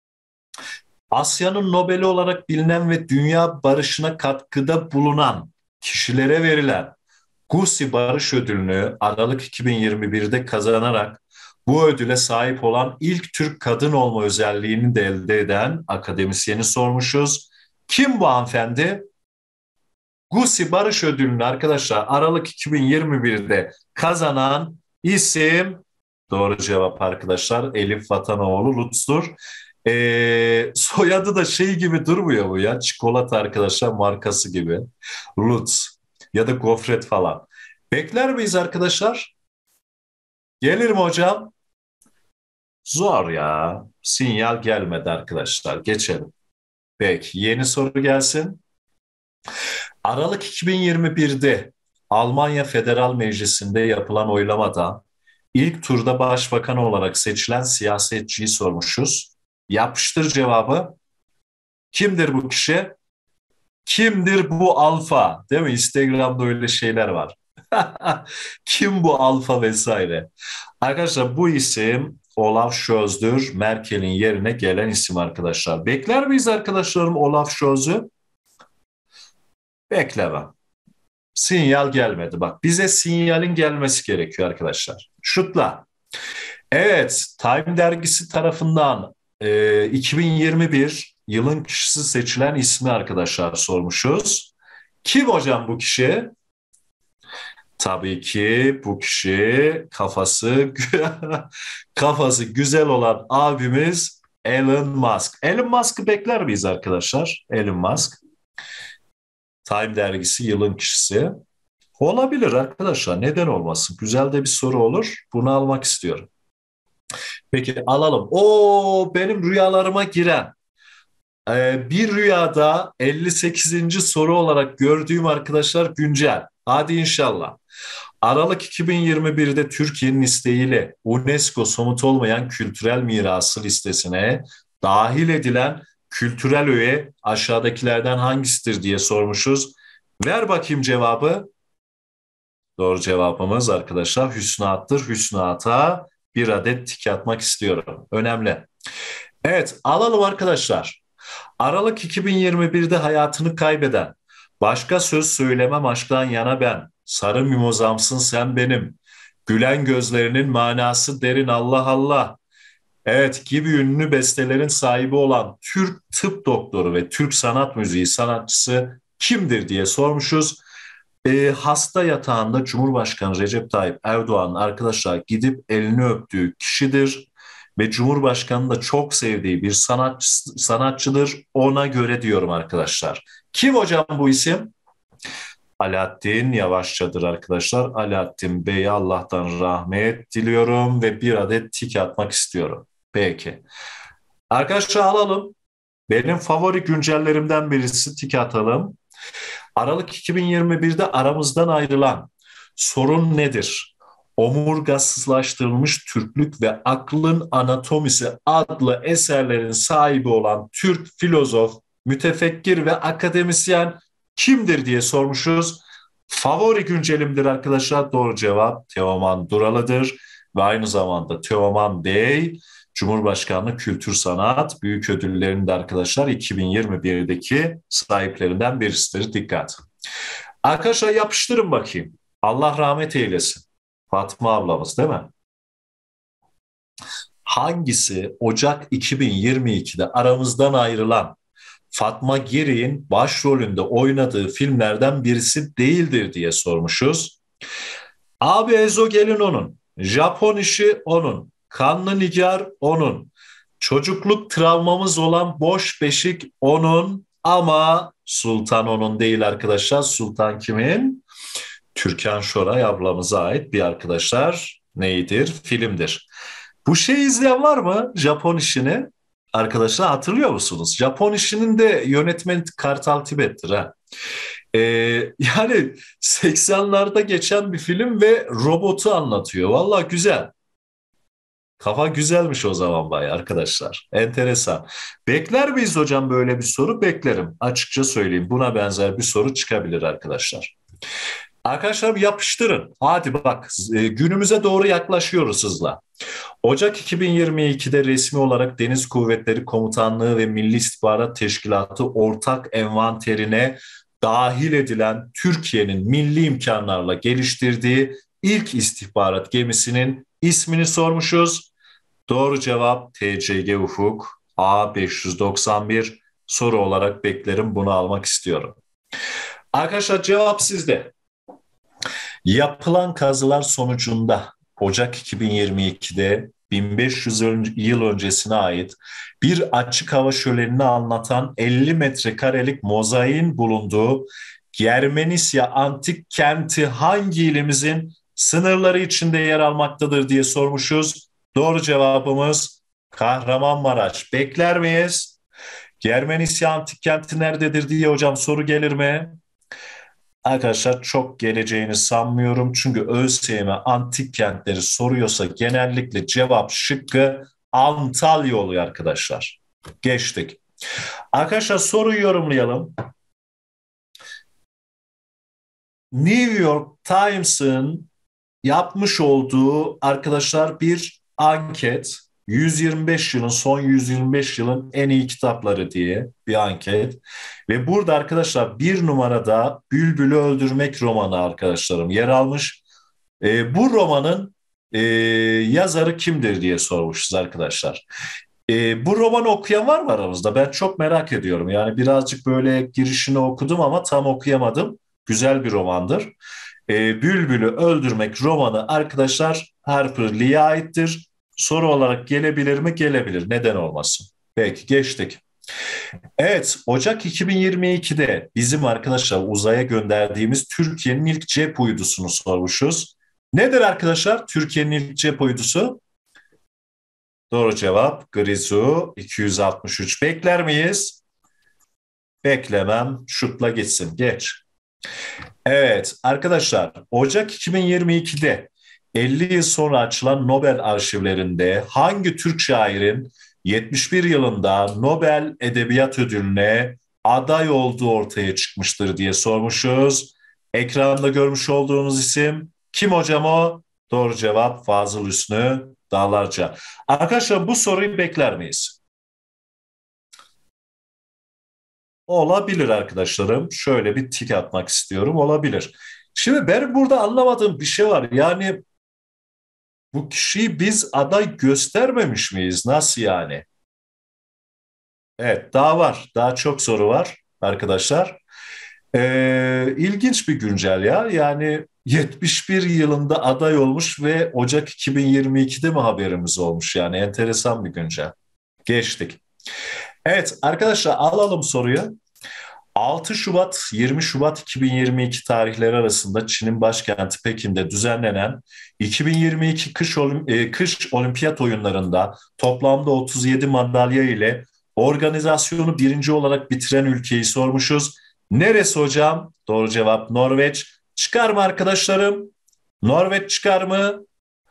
Asya'nın Nobel'i olarak bilinen ve dünya barışına katkıda bulunan kişilere verilen Gusi Barış Ödülünü Aralık 2021'de kazanarak bu ödüle sahip olan ilk Türk kadın olma özelliğini de elde eden akademisyeni sormuşuz. Kim bu hanımefendi? Gusi Barış Ödülünü arkadaşlar Aralık 2021'de kazanan isim, doğru cevap arkadaşlar, Elif Vatanoğlu Lutz'tur. Soyadı da şey gibi durmuyor bu ya, çikolata arkadaşlar markası gibi. Lutz ya da gofret falan. Bekler miyiz arkadaşlar? Gelir mi hocam? Zor ya. Sinyal gelmedi arkadaşlar. Geçelim. Peki yeni soru gelsin. Aralık 2021'de Almanya Federal Meclisi'nde yapılan oylamada ilk turda başbakan olarak seçilen siyasetçiyi sormuşuz. Yapıştır cevabı. Kimdir bu kişi? Kimdir bu alfa? Değil mi? Instagram'da öyle şeyler var. Kim bu alfa vesaire? Arkadaşlar bu isim Olaf Scholz'dur. Merkel'in yerine gelen isim arkadaşlar. Bekler miyiz arkadaşlarım Olaf Scholz'u? Beklemem. Sinyal gelmedi. Bak bize sinyalin gelmesi gerekiyor arkadaşlar. Şutla. Evet, Time dergisi tarafından 2021 yılın kişisi seçilen ismi arkadaşlar sormuşuz. Kim hocam bu kişi? Tabii ki bu kişi kafası güzel olan abimiz Elon Musk. Elon Musk'ı bekler miyiz arkadaşlar? Elon Musk. Time dergisi yılın kişisi. Olabilir arkadaşlar. Neden olmasın? Güzel de bir soru olur. Bunu almak istiyorum. Peki alalım. O benim rüyalarıma giren bir rüyada 58. soru olarak gördüğüm arkadaşlar güncel. Hadi inşallah. Aralık 2021'de Türkiye'nin isteğiyle UNESCO somut olmayan kültürel mirası listesine dahil edilen kültürel öğe aşağıdakilerden hangisidir diye sormuşuz. Ver bakayım cevabı. Doğru cevabımız arkadaşlar Hüsnü At'tır. Hüsnü At'a bir adet tik atmak istiyorum. Önemli. Evet alalım arkadaşlar. Aralık 2021'de hayatını kaybeden, başka söz söylemem aşktan yana ben, sarı mimozamsın sen benim, gülen gözlerinin manası derin Allah Allah. Evet gibi ünlü bestelerin sahibi olan Türk tıp doktoru ve Türk sanat müziği sanatçısı kimdir diye sormuşuz. Hasta yatağında Cumhurbaşkanı Recep Tayyip Erdoğan arkadaşlar gidip elini öptüğü kişidir ve Cumhurbaşkanı da çok sevdiği bir sanatçıdır. Ona göre diyorum arkadaşlar. Kim hocam bu isim? Alaaddin Yavaşça'dır arkadaşlar. Alaaddin Bey'e Allah'tan rahmet diliyorum ve bir adet tik atmak istiyorum. Peki. Arkadaşlar alalım. Benim favori güncellerimden birisi tik atalım. Aralık 2021'de aramızdan ayrılan sorun nedir? Omurgasızlaştırılmış Türklük ve Aklın Anatomisi adlı eserlerin sahibi olan Türk filozof, mütefekkir ve akademisyen kimdir diye sormuşuz. Favori güncelimdir arkadaşlar. Doğru cevap Teoman Duralı'dır ve aynı zamanda Teoman Bey Cumhurbaşkanlığı Kültür Sanat Büyük Ödülleri'nde arkadaşlar 2021'deki sahiplerinden birisidir. Dikkat. Arkadaşlar yapıştırın bakayım. Allah rahmet eylesin. Fatma ablamız değil mi? Hangisi Ocak 2022'de aramızdan ayrılan Fatma Giri'nin başrolünde oynadığı filmlerden birisi değildir diye sormuşuz. Abi Ezo gelin onun. Japon işi onun. Kanlı Nigar onun. Çocukluk travmamız olan boş beşik onun ama Sultan onun değil arkadaşlar. Sultan kimin? Türkan Şoray ablamıza ait bir arkadaşlar neydir? Filmdir. Bu şeyi izleyen var mı? Japon işini. Arkadaşlar hatırlıyor musunuz? Japon işinin de yönetmeni Kartal Tibet'tir ha. Ee, yani 80'larda geçen bir film ve robotu anlatıyor. Valla güzel. Kafa güzelmiş o zaman bayağı arkadaşlar. Enteresan. Bekler miyiz hocam böyle bir soru? Beklerim. Açıkça söyleyeyim. Buna benzer bir soru çıkabilir arkadaşlar. Arkadaşlar yapıştırın. Hadi bak günümüze doğru yaklaşıyoruz hızla. Ocak 2022'de resmi olarak Deniz Kuvvetleri Komutanlığı ve Milli İstihbarat Teşkilatı ortak envanterine dahil edilen Türkiye'nin milli imkanlarla geliştirdiği ilk istihbarat gemisinin ismini sormuşuz. Doğru cevap TCG Ufuk A591 soru olarak beklerim bunu almak istiyorum. Arkadaşlar cevap sizde. Yapılan kazılar sonucunda Ocak 2022'de 1500 yıl öncesine ait bir açık hava şölenini anlatan 50 metrekarelik mozaiğin bulunduğu Germenisya antik kenti hangi ilimizin sınırları içinde yer almaktadır diye sormuşuz. Doğru cevabımız Kahramanmaraş. Bekler miyiz? Germenisya antik kenti nerededir diye hocam soru gelir mi? Arkadaşlar çok geleceğini sanmıyorum. Çünkü ÖSYM antik kentleri soruyorsa genellikle cevap şıkkı Antalya oluyor arkadaşlar. Geçtik. Arkadaşlar soruyu yorumlayalım. New York Times'ın yapmış olduğu arkadaşlar bir anket. son 125 yılın en iyi kitapları diye bir anket. Ve burada arkadaşlar bir numarada Bülbül'ü Öldürmek romanı arkadaşlarım yer almış. Bu romanın yazarı kimdir diye sormuşuz arkadaşlar. Bu romanı okuyan var mı aramızda? Ben çok merak ediyorum. Yani birazcık böyle girişini okudum ama tam okuyamadım. Güzel bir romandır. Bülbül'ü Öldürmek romanı arkadaşlar Harper Lee'ye aittir. Soru olarak gelebilir mi? Gelebilir. Neden olmasın? Peki geçtik. Evet, Ocak 2022'de bizim arkadaşlar uzaya gönderdiğimiz Türkiye'nin ilk cep uydusunu sormuşuz. Nedir arkadaşlar Türkiye'nin ilk cep uydusu? Doğru cevap Grizu 263. Bekler miyiz? Beklemem. Şutla gitsin. Geç. Evet arkadaşlar Ocak 2022'de 50 yıl sonra açılan Nobel arşivlerinde hangi Türk şairin 71 yılında Nobel Edebiyat Ödülü'ne aday olduğu ortaya çıkmıştır diye sormuşuz. Ekranda görmüş olduğunuz isim kim hocam o? Doğru cevap Fazıl Hüsnü Dağlarca. Arkadaşlar bu soruyu bekler miyiz? Olabilir arkadaşlarım. Şöyle bir tik atmak istiyorum. Olabilir. Şimdi benim burada anlamadığım bir şey var. Yani bu kişiyi biz aday göstermemiş miyiz? Nasıl yani? Evet, daha var. Daha çok soru var arkadaşlar. İlginç bir güncel ya. Yani 71 yılında aday olmuş ve Ocak 2022'de mi haberimiz olmuş? Yani enteresan bir güncel. Geçtik. Evet arkadaşlar alalım soruyu. 6 Şubat 20 Şubat 2022 tarihleri arasında Çin'in başkenti Pekin'de düzenlenen 2022 kış olimpiyat oyunlarında toplamda 37 madalya ile organizasyonu birinci olarak bitiren ülkeyi sormuşuz. Neresi hocam? Doğru cevap Norveç. Çıkar mı arkadaşlarım? Norveç çıkar mı?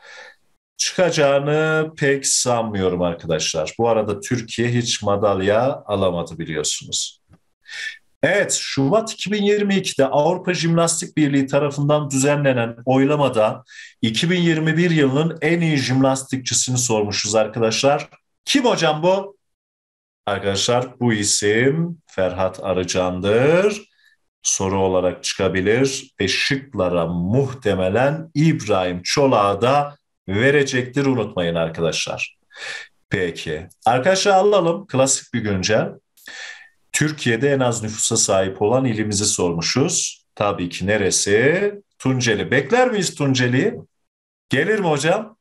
Çıkacağını pek sanmıyorum arkadaşlar. Bu arada Türkiye hiç madalya alamadı biliyorsunuz. Evet, Şubat 2022'de Avrupa Jimnastik Birliği tarafından düzenlenen oylamada 2021 yılının en iyi jimnastikçisini sormuşuz arkadaşlar. Kim hocam bu? Arkadaşlar bu isim Ferhat Arıcan'dır. Soru olarak çıkabilir ve şıklara muhtemelen İbrahim Çolak'a da verecektir unutmayın arkadaşlar. Peki. Arkadaşlar alalım klasik bir güncel. Türkiye'de en az nüfusa sahip olan ilimizi sormuşuz. Tabii ki neresi? Tunceli. Bekler miyiz Tunceli'yi? Gelir mi hocam?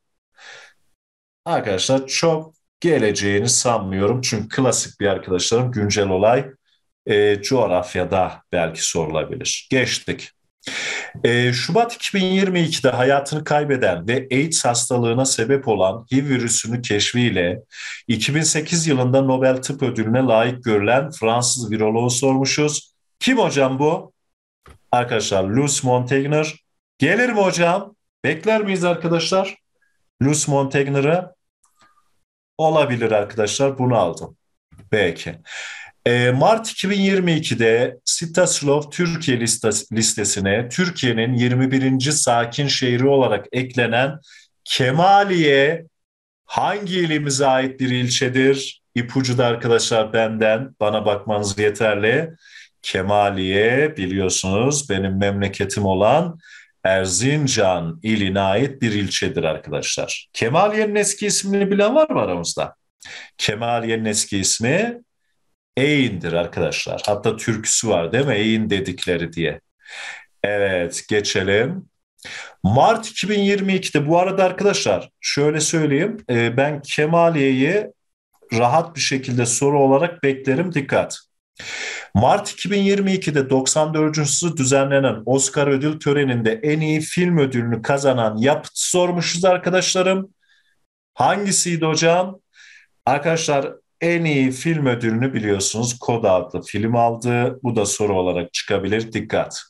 Arkadaşlar çok geleceğini sanmıyorum. Çünkü klasik bir arkadaşlarım güncel olay coğrafyada belki sorulabilir. Geçtik. Şubat 2022'de hayatını kaybeden ve AIDS hastalığına sebep olan HIV virüsünü keşfiyle 2008 yılında Nobel Tıp Ödülü'ne layık görülen Fransız viroloğu sormuşuz. Kim hocam bu? Arkadaşlar Luce Montagnier. Gelir mi hocam? Bekler miyiz arkadaşlar? Luce Montagnier'ı olabilir arkadaşlar. Bunu aldım. Peki. Mart 2022'de Sitaslov Türkiye listesine Türkiye'nin 21. sakin şehri olarak eklenen Kemaliye hangi ilimize ait bir ilçedir? İpucu da arkadaşlar benden, bana bakmanız yeterli. Kemaliye biliyorsunuz benim memleketim olan Erzincan iline ait bir ilçedir arkadaşlar. Kemaliye'nin eski ismini bilen var mı aramızda? Kemaliye'nin eski ismi Eğin'dir arkadaşlar. Hatta türküsü var değil mi? Eğin dedikleri diye. Evet geçelim. Mart 2022'de bu arada arkadaşlar şöyle söyleyeyim. Ben Kemaliye'yi rahat bir şekilde soru olarak beklerim dikkat. Mart 2022'de 94. düzenlenen Oscar ödül töreninde en iyi film ödülünü kazanan yapıt sormuşuz arkadaşlarım. Hangisiydi hocam? Arkadaşlar en iyi film ödülünü biliyorsunuz Koda adlı film aldı. Bu da soru olarak çıkabilir. Dikkat.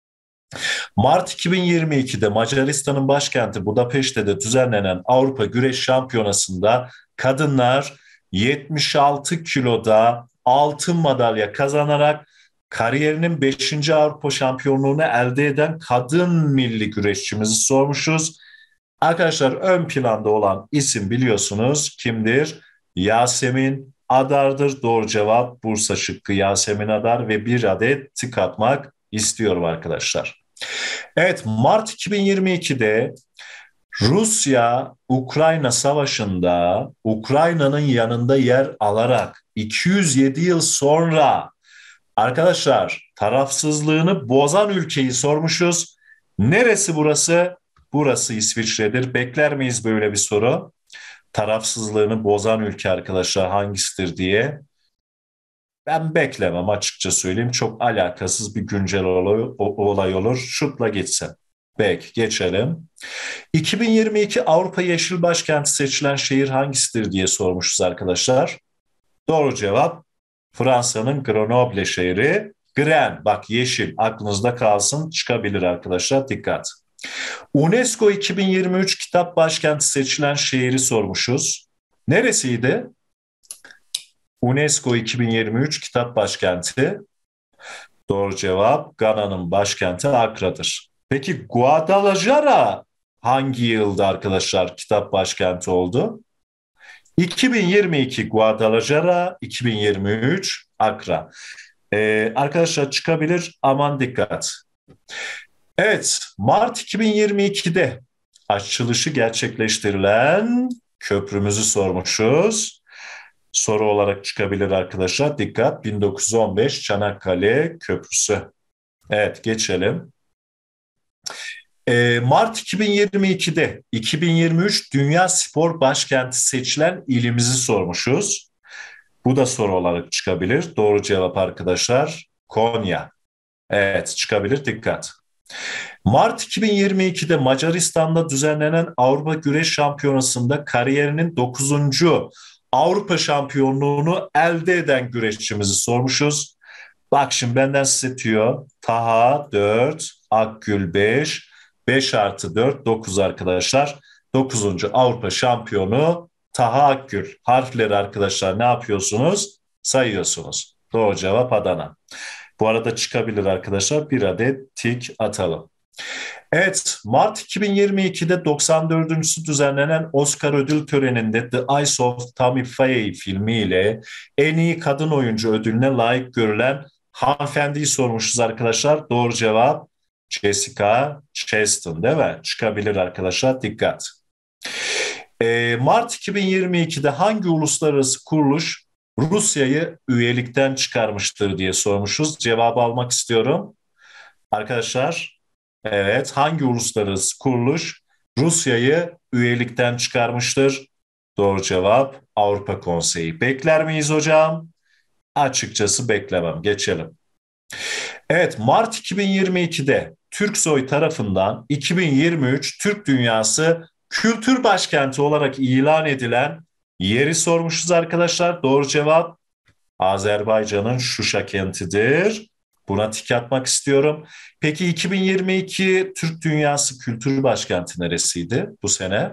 Mart 2022'de Macaristan'ın başkenti Budapeşte'de düzenlenen Avrupa Güreş Şampiyonası'nda kadınlar 76 kiloda altın madalya kazanarak kariyerinin 5. Avrupa şampiyonluğunu elde eden kadın milli güreşçimizi sormuşuz. Arkadaşlar ön planda olan isim biliyorsunuz kimdir? Yasemin Adar'dır. Doğru cevap Bursa şıkkı Yasemin Adar ve bir adet tık atmak istiyorum arkadaşlar. Evet, Mart 2022'de Rusya-Ukrayna savaşında Ukrayna'nın yanında yer alarak 207 yıl sonra arkadaşlar tarafsızlığını bozan ülkeyi sormuşuz. Neresi burası? Burası İsviçre'dir. Bekler miyiz böyle bir soru? Tarafsızlığını bozan ülke arkadaşlar hangisidir diye. Ben beklemem açıkça söyleyeyim. Çok alakasız bir güncel olay olur. Şutla geçsin. Peki geçelim. 2022 Avrupa Yeşil Başkenti seçilen şehir hangisidir diye sormuşuz arkadaşlar. Doğru cevap Fransa'nın Grenoble şehri. Gren, bak yeşil aklınızda kalsın, çıkabilir arkadaşlar, dikkat. UNESCO 2023 kitap başkenti seçilen şehri sormuşuz. Neresiydi? UNESCO 2023 kitap başkenti. Doğru cevap Gana'nın başkenti Akra'dır. Peki Guadalajara hangi yılda arkadaşlar kitap başkenti oldu? 2022 Guadalajara, 2023 Akra. Arkadaşlar çıkabilir, aman dikkat. Evet, Mart 2022'de açılışı gerçekleştirilen köprümüzü sormuşuz. Soru olarak çıkabilir arkadaşlar. Dikkat, 1915 Çanakkale Köprüsü. Evet, geçelim. Mart 2022'de 2023 Dünya Spor Başkenti seçilen ilimizi sormuşuz. Bu da soru olarak çıkabilir. Doğru cevap arkadaşlar Konya. Evet, çıkabilir, dikkat. Mart 2022'de Macaristan'da düzenlenen Avrupa Güreş Şampiyonası'nda kariyerinin 9. Avrupa şampiyonluğunu elde eden güreşçimizi sormuşuz. Bak şimdi benden size tüyo. Taha 4, Akgül 5, 5 artı 4, 9 arkadaşlar. 9. Avrupa şampiyonu Taha Akgül. Harfleri arkadaşlar ne yapıyorsunuz? Sayıyorsunuz. Doğru cevap Adana. Bu arada çıkabilir arkadaşlar. Bir adet tik atalım. Evet, Mart 2022'de 94. düzenlenen Oscar ödül töreninde The Eyes of Tammy Faye filmiyle en iyi kadın oyuncu ödülüne layık görülen hanımefendiyi sormuşuz arkadaşlar. Doğru cevap Jessica Chastain değil mi? Çıkabilir arkadaşlar, dikkat. Mart 2022'de hangi uluslararası kuruluş Rusya'yı üyelikten çıkarmıştır diye sormuşuz. Cevabı almak istiyorum. Arkadaşlar, evet, hangi uluslararası kuruluş Rusya'yı üyelikten çıkarmıştır? Doğru cevap Avrupa Konseyi. Bekler miyiz hocam? Açıkçası beklemem. Geçelim. Evet, Mart 2022'de Türksoy tarafından 2023 Türk Dünyası Kültür Başkenti olarak ilan edilen yeri sormuşuz arkadaşlar. Doğru cevap Azerbaycan'ın Şuşa kentidir. Buna tik atmak istiyorum. Peki 2022 Türk Dünyası Kültür Başkenti neresiydi bu sene?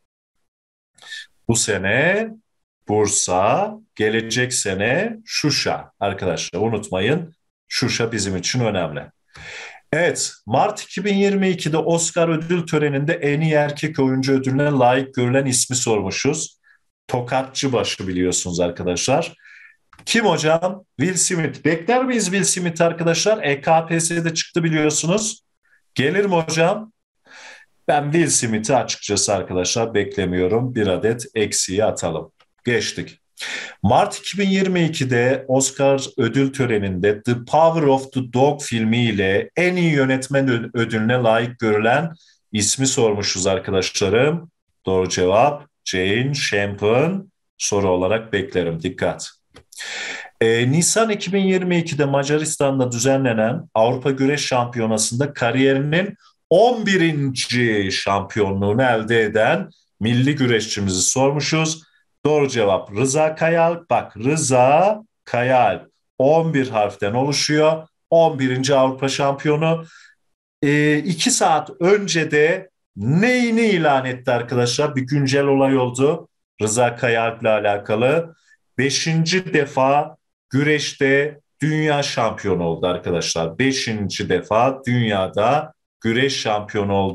Bu sene Bursa, gelecek sene Şuşa. Arkadaşlar unutmayın, Şuşa bizim için önemli. Evet, Mart 2022'de Oscar ödül töreninde en iyi erkek oyuncu ödülüne layık görülen ismi sormuşuz. Tokatçıbaşı biliyorsunuz arkadaşlar. Kim hocam? Will Smith. Bekler miyiz Will Smith arkadaşlar? EKPS'de çıktı biliyorsunuz. Gelir mi hocam? Ben Will Smith'i açıkçası arkadaşlar beklemiyorum. Bir adet eksiği atalım. Geçtik. Mart 2022'de Oscar ödül töreninde The Power of the Dog filmiyle en iyi yönetmen ödülüne layık görülen ismi sormuşuz arkadaşlarım. Doğru cevap Jane Campion. Soru olarak beklerim. Dikkat. Nisan 2022'de Macaristan'da düzenlenen Avrupa Güreş Şampiyonası'nda kariyerinin 11. şampiyonluğunu elde eden milli güreşçimizi sormuşuz. Doğru cevap Rıza Kayalp. Bak Rıza Kayalp 11 harften oluşuyor. 11. Avrupa şampiyonu. 2 saat önce de neyini ilan etti arkadaşlar? Bir güncel olay oldu. Rıza Kayalp'le alakalı. 5. defa güreşte dünya şampiyonu oldu arkadaşlar. 5. defa dünyada güreş şampiyonu oldu.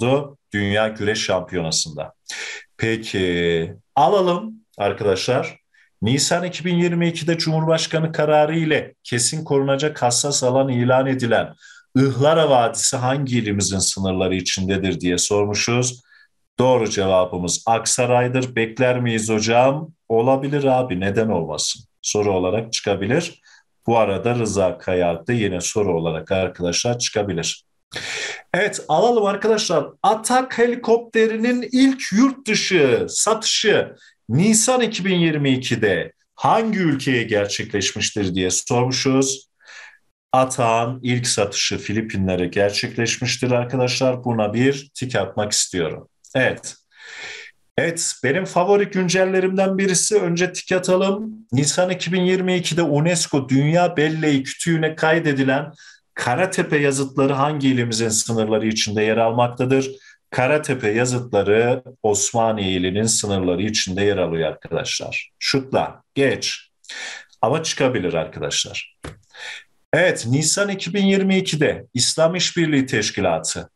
Dünya Güreş Şampiyonası'nda. Peki alalım arkadaşlar. Nisan 2022'de Cumhurbaşkanı kararı ile kesin korunacak hassas alan ilan edilen Ihlara Vadisi hangi ilimizin sınırları içindedir diye sormuşuz. Doğru cevabımız Aksaray'dır. Bekler miyiz hocam? Olabilir abi, neden olmasın? Soru olarak çıkabilir. Bu arada Rıza Kaya da yine soru olarak arkadaşlar çıkabilir. Evet, alalım arkadaşlar. Atak helikopterinin ilk yurt dışı satışı Nisan 2022'de hangi ülkeye gerçekleşmiştir diye sormuşuz. Atak'ın ilk satışı Filipinlere gerçekleşmiştir arkadaşlar. Buna bir tik atmak istiyorum. Evet. Evet, benim favori güncellerimden birisi, önce tik atalım. Nisan 2022'de UNESCO Dünya Belleği Kütüğü'ne kaydedilen Karatepe yazıtları hangi ilimizin sınırları içinde yer almaktadır? Karatepe yazıtları Osmaniye ilinin sınırları içinde yer alıyor arkadaşlar. Şutla, geç. Ama çıkabilir arkadaşlar. Evet, Nisan 2022'de İslam İşbirliği Teşkilatı,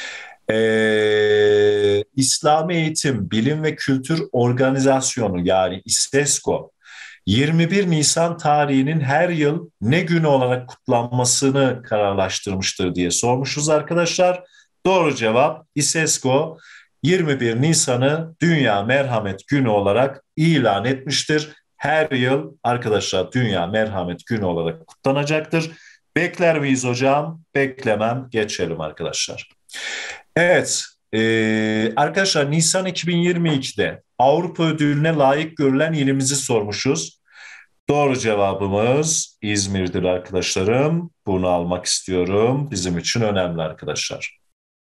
İslami Eğitim, Bilim ve Kültür Organizasyonu yani İSESCO 21 Nisan tarihinin her yıl ne günü olarak kutlanmasını kararlaştırmıştır diye sormuşuz arkadaşlar. Doğru cevap İSESCO 21 Nisan'ı Dünya Merhamet Günü olarak ilan etmiştir. Her yıl arkadaşlar Dünya Merhamet Günü olarak kutlanacaktır. Bekler miyiz hocam? Beklemem. Geçelim arkadaşlar. Evet, arkadaşlar Nisan 2022'de Avrupa Ödülü'ne layık görülen ilimizi sormuşuz. Doğru cevabımız İzmir'dir arkadaşlarım. Bunu almak istiyorum. Bizim için önemli arkadaşlar.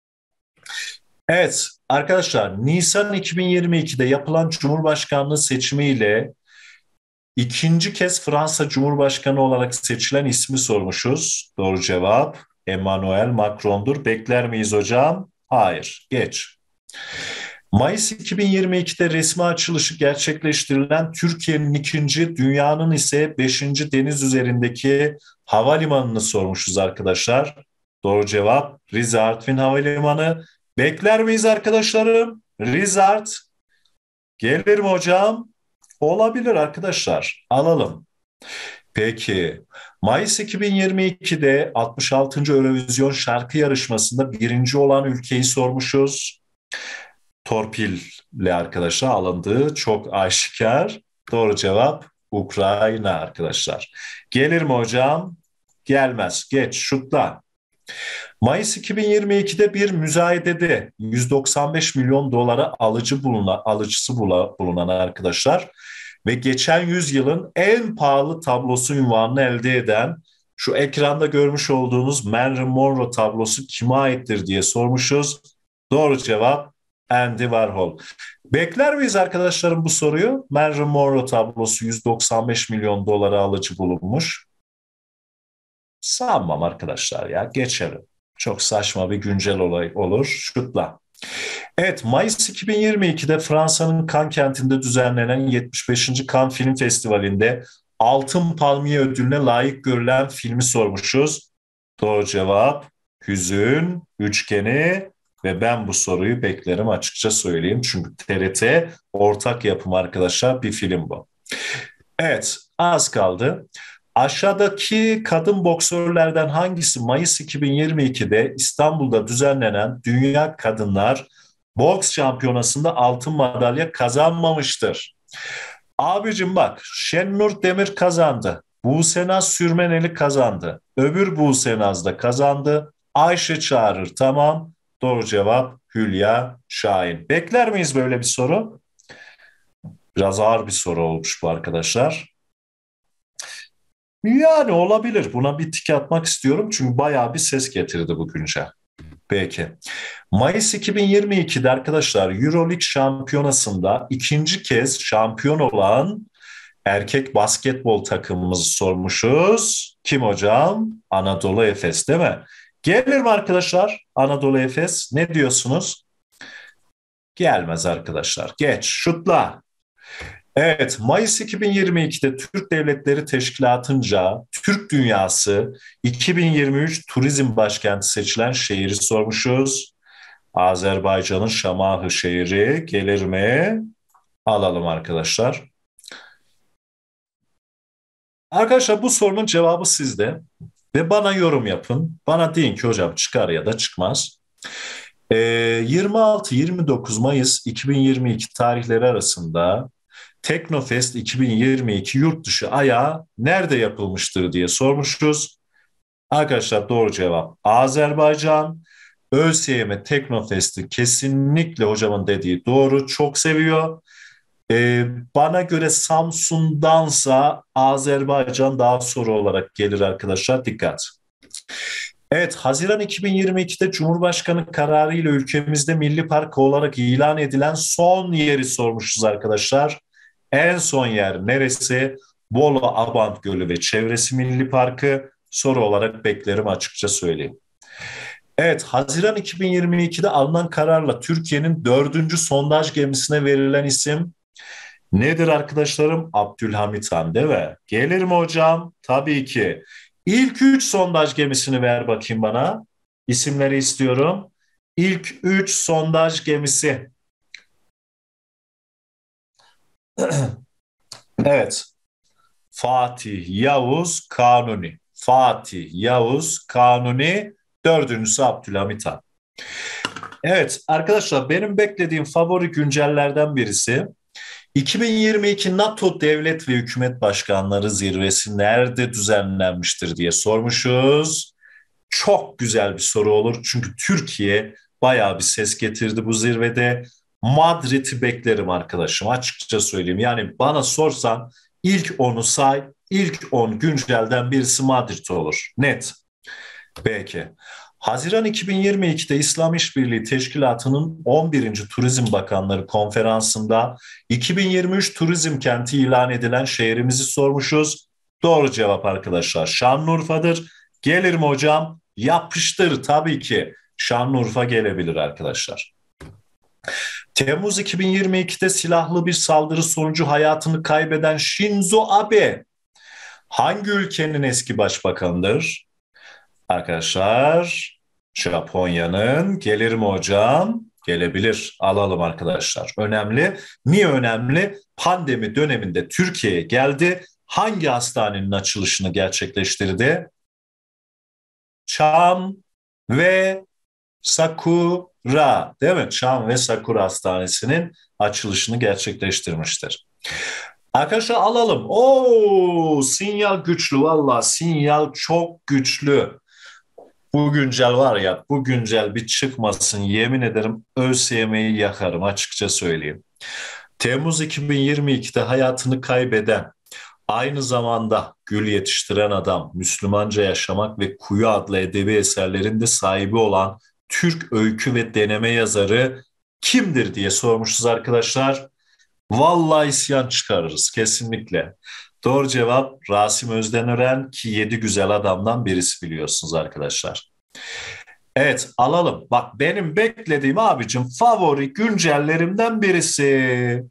Evet arkadaşlar, Nisan 2022'de yapılan Cumhurbaşkanlığı seçimiyle ikinci kez Fransa Cumhurbaşkanı olarak seçilen ismi sormuşuz. Doğru cevap Emmanuel Macron'dur. Bekler miyiz hocam? Hayır, geç. Mayıs 2022'de resmi açılışı gerçekleştirilen Türkiye'nin ikinci, dünyanın ise beşinci deniz üzerindeki havalimanını sormuşuz arkadaşlar. Doğru cevap Rize Artvin Havalimanı. Bekler miyiz arkadaşlarım? Rize Art. Gelir mi hocam? Olabilir arkadaşlar. Alalım. Peki, Mayıs 2022'de 66. Eurovision şarkı yarışmasında birinci olan ülkeyi sormuşuz. Torpille arkadaşlar alındığı çok aşikar. Doğru cevap Ukrayna arkadaşlar. Gelir mi hocam? Gelmez. Geç, şutla. Mayıs 2022'de bir müzayedede 195 milyon dolara alıcısı bulunan arkadaşlar ve geçen yüzyılın en pahalı tablosu unvanını elde eden şu ekranda görmüş olduğunuz Marilyn Monroe tablosu kime aittir diye sormuşuz. Doğru cevap Andy Warhol. Bekler miyiz arkadaşlarım bu soruyu? Marilyn Monroe tablosu 195 milyon dolara alıcı bulunmuş. Sanmam arkadaşlar ya, geçelim. Çok saçma bir güncel olay olur. Şutla. Evet, Mayıs 2022'de Fransa'nın Cannes kentinde düzenlenen 75. Cannes Film Festivali'nde Altın Palmiye ödülüne layık görülen filmi sormuşuz. Doğru cevap Hüzün Üçgeni ve ben bu soruyu beklerim açıkça söyleyeyim. Çünkü TRT ortak yapım arkadaşlar, bir film bu. Evet, az kaldı. Aşağıdaki kadın boksörlerden hangisi Mayıs 2022'de İstanbul'da düzenlenen Dünya Kadınlar Boks Şampiyonası'nda altın madalya kazanmamıştır? Abicim bak, Şennur Demir kazandı. Buğsenaz Sürmeneli kazandı. Öbür Buğsenaz da kazandı. Ayşe Çağırır, tamam. Doğru cevap Hülya Şahin. Bekler miyiz böyle bir soru? Biraz ağır bir soru olmuş bu arkadaşlar. Yani olabilir. Buna bir tik atmak istiyorum çünkü bayağı bir ses getirdi bugünce. Peki. Mayıs 2022'de arkadaşlar Euroleague şampiyonasında ikinci kez şampiyon olan erkek basketbol takımımızı sormuşuz. Kim hocam? Anadolu Efes değil mi? Gelir mi arkadaşlar Anadolu Efes? Ne diyorsunuz? Gelmez arkadaşlar. Geç, şutla. Evet, Mayıs 2022'de Türk Devletleri Teşkilatı'nca Türk Dünyası 2023 Turizm Başkenti seçilen şehri sormuşuz. Azerbaycan'ın Şamahı şehri gelir mi? Alalım arkadaşlar. Arkadaşlar bu sorunun cevabı sizde ve bana yorum yapın. Bana deyin ki hocam çıkar ya da çıkmaz. 26-29 Mayıs 2022 tarihleri arasında Teknofest 2022 yurt dışı ayağı nerede yapılmıştır diye sormuşuz. Arkadaşlar doğru cevap Azerbaycan. ÖSYM Teknofest'i kesinlikle hocamın dediği doğru. Çok seviyor. Bana göre Samsun'dansa Azerbaycan daha soru olarak gelir arkadaşlar. Dikkat. Evet, Haziran 2022'de Cumhurbaşkanı kararıyla ülkemizde milli park olarak ilan edilen son yeri sormuşuz arkadaşlar. En son yer neresi? Bolu Abant Gölü ve Çevresi Milli Parkı soru olarak beklerim açıkça söyleyeyim. Evet, Haziran 2022'de alınan kararla Türkiye'nin dördüncü sondaj gemisine verilen isim nedir arkadaşlarım? Abdülhamit Han değil mi? Gelir mi hocam? Tabii ki. İlk üç sondaj gemisini ver bakayım bana. İsimleri istiyorum. İlk üç sondaj gemisi. Evet. Fatih, Yavuz, Kanuni. Fatih, Yavuz, Kanuni. Dördüncüsü Abdülhamit Han. Evet arkadaşlar benim beklediğim favori güncellerden birisi 2022 NATO Devlet ve Hükümet Başkanları Zirvesi nerede düzenlenmiştir diye sormuşuz. Çok güzel bir soru olur çünkü Türkiye bayağı bir ses getirdi bu zirvede. Madrid'i beklerim arkadaşım açıkça söyleyeyim. Yani bana sorsan ilk onu say, ilk 10 güncelden birisi Madrid olur. Net. Peki. Haziran 2022'de İslam İşbirliği Teşkilatı'nın 11. Turizm Bakanları Konferansı'nda 2023 turizm kenti ilan edilen şehrimizi sormuşuz. Doğru cevap arkadaşlar Şanlıurfa'dır. Gelir mi hocam? Yapıştır tabii ki. Şanlıurfa gelebilir arkadaşlar. Temmuz 2022'de silahlı bir saldırı sonucu hayatını kaybeden Shinzo Abe hangi ülkenin eski başbakanıdır? Arkadaşlar Japonya'nın gelir mi hocam? Gelebilir. Alalım arkadaşlar. Önemli. Niye önemli? Pandemi döneminde Türkiye'ye geldi. Hangi hastanenin açılışını gerçekleştirdi? Çam ve Sakura, değil mi? Çam ve Sakura Hastanesi'nin açılışını gerçekleştirmiştir. Arkadaşlar alalım. Oo, sinyal güçlü valla. Sinyal çok güçlü. Bu güncel var ya, bu güncel bir çıkmasın yemin ederim ÖSYM'yi yakarım açıkça söyleyeyim. Temmuz 2022'de hayatını kaybeden, aynı zamanda Gül Yetiştiren Adam, Müslümanca Yaşamak ve Kuyu adlı edebi eserlerin de sahibi olan Türk öykü ve deneme yazarı kimdir diye sormuşuz arkadaşlar. Vallahi isyan çıkarırız kesinlikle. Doğru cevap Rasim Özdenören ki yedi güzel adamdan birisi biliyorsunuz arkadaşlar. Evet alalım. Bak benim beklediğim abicim favori güncellerimden birisi.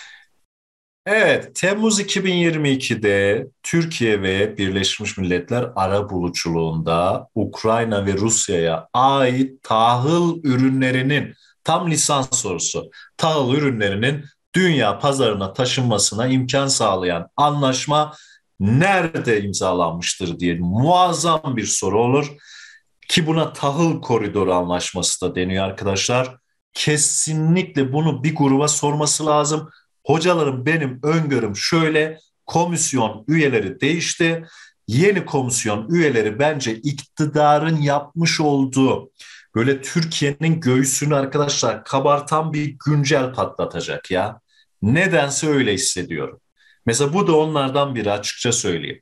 Evet, Temmuz 2022'de Türkiye ve Birleşmiş Milletler arabuluculuğunda Ukrayna ve Rusya'ya ait tahıl ürünlerinin tam lisans sorusu, tahıl ürünlerinin dünya pazarına taşınmasına imkan sağlayan anlaşma nerede imzalanmıştır diye muazzam bir soru olur ki buna tahıl koridoru anlaşması da deniyor arkadaşlar. Kesinlikle bunu bir gruba sorması lazım. Hocalarım benim öngörüm şöyle, komisyon üyeleri değişti. Yeni komisyon üyeleri bence iktidarın yapmış olduğu böyle Türkiye'nin göğsünü arkadaşlar kabartan bir güncel patlatacak ya. Nedense öyle hissediyorum. Mesela bu da onlardan biri açıkça söyleyeyim.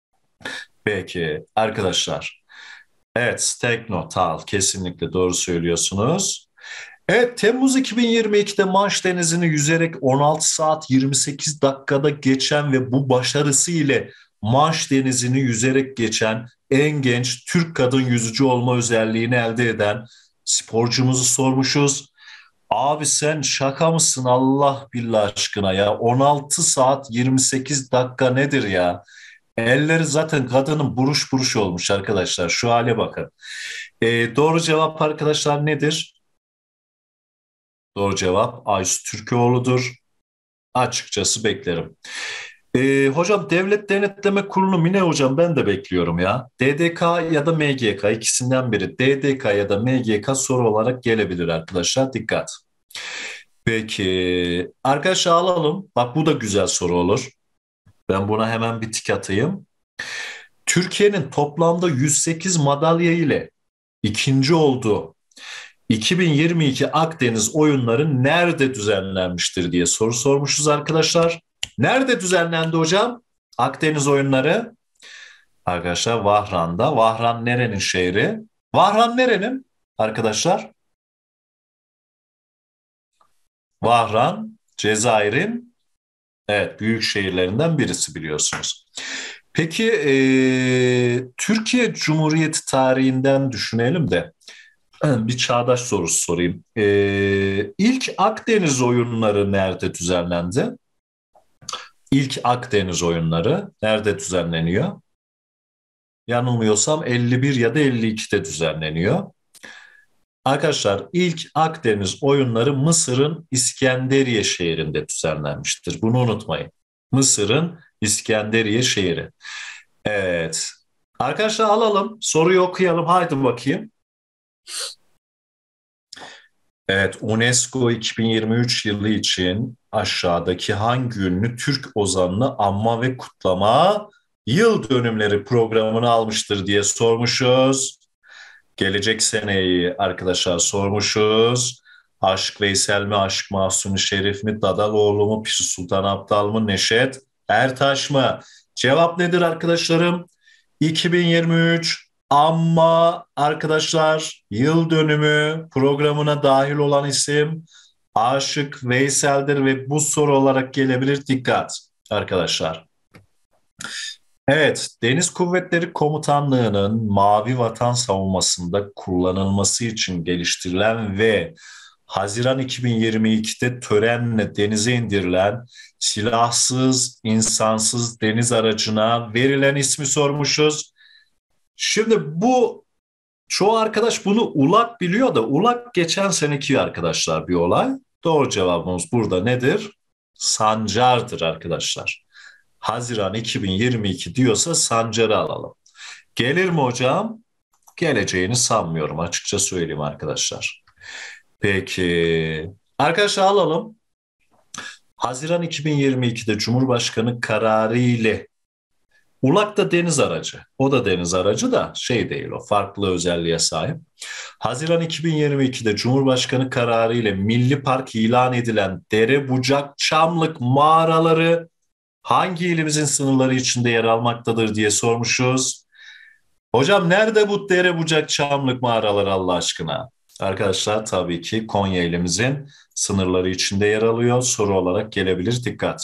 Peki arkadaşlar. Evet, Teknotal kesinlikle doğru söylüyorsunuz. Evet, Temmuz 2022'de Manş Denizi'ni yüzerek 16 saat 28 dakikada geçen ve bu başarısı ile Manş Denizi'ni yüzerek geçen en genç Türk kadın yüzücü olma özelliğini elde eden sporcumuzu sormuşuz. Abi sen şaka mısın Allah billah aşkına ya 16 saat 28 dakika nedir ya? Elleri zaten kadının buruş buruş olmuş arkadaşlar şu hale bakın. Doğru cevap arkadaşlar nedir? Doğru cevap Aysu Türkoğlu'dur. Açıkçası beklerim. Hocam Devlet Denetleme Kurulu mu ne hocam, ben de bekliyorum ya. DDK ya da MGK, ikisinden biri. DDK ya da MGK soru olarak gelebilir arkadaşlar. Dikkat. Peki arkadaşlar alalım. Bak bu da güzel soru olur. Ben buna hemen bir tik atayım. Türkiye'nin toplamda 108 madalya ile ikinci olduğu 2022 Akdeniz oyunları nerede düzenlenmiştir diye soru sormuşuz arkadaşlar. Nerede düzenlendi hocam? Akdeniz oyunları. Arkadaşlar Vahran'da. Vahran nerenin şehri? Vahran nerenin arkadaşlar? Vahran Cezayir'in, evet, büyük şehirlerinden birisi biliyorsunuz. Peki Türkiye Cumhuriyeti tarihinden düşünelim de bir çağdaş sorusu sorayım. İlk Akdeniz oyunları nerede düzenlendi? İlk Akdeniz oyunları nerede düzenleniyor? Yanılmıyorsam 51 ya da 52'de düzenleniyor. Arkadaşlar ilk Akdeniz oyunları Mısır'ın İskenderiye şehrinde düzenlenmiştir. Bunu unutmayın. Mısır'ın İskenderiye şehri. Evet. Arkadaşlar alalım. Soruyu okuyalım. Haydi bakayım. Evet, UNESCO 2023 yılı için aşağıdaki hangi ünlü Türk ozanını anma ve kutlama yıl dönümleri programını almıştır diye sormuşuz. Gelecek seneyi arkadaşlar sormuşuz. Aşık Veysel mi, Aşık Mahsuni Şerif mi, Dadaloğlu mu, Pişi Sultan Abdal mı, Neşet Ertaş mı? Cevap nedir arkadaşlarım? 2023 ama arkadaşlar yıl dönümü programına dahil olan isim Aşık Veysel'dir ve bu soru olarak gelebilir. Dikkat arkadaşlar. Evet, Deniz Kuvvetleri Komutanlığı'nın Mavi Vatan savunmasında kullanılması için geliştirilen ve Haziran 2022'de törenle denize indirilen silahsız, insansız deniz aracına verilen ismi sormuşuz. Şimdi bu çoğu arkadaş bunu ULAK biliyor da ULAK geçen seneki arkadaşlar bir olay. Doğru cevabımız burada nedir? Sancar'dır arkadaşlar. Haziran 2022 diyorsa Sancar'ı alalım. Gelir mi hocam? Geleceğini sanmıyorum, açıkça söyleyeyim arkadaşlar. Peki. Arkadaşlar alalım. Haziran 2022'de Cumhurbaşkanı kararı ile ULAK da deniz aracı. O da deniz aracı da şey değil, o farklı özelliğe sahip. Haziran 2022'de Cumhurbaşkanı kararı ile Milli Park ilan edilen Derebucak Çamlık mağaraları hangi ilimizin sınırları içinde yer almaktadır diye sormuşuz. Hocam nerede bu Derebucak Çamlık mağaraları Allah aşkına? Arkadaşlar tabii ki Konya ilimizin sınırları içinde yer alıyor. Soru olarak gelebilir, dikkat.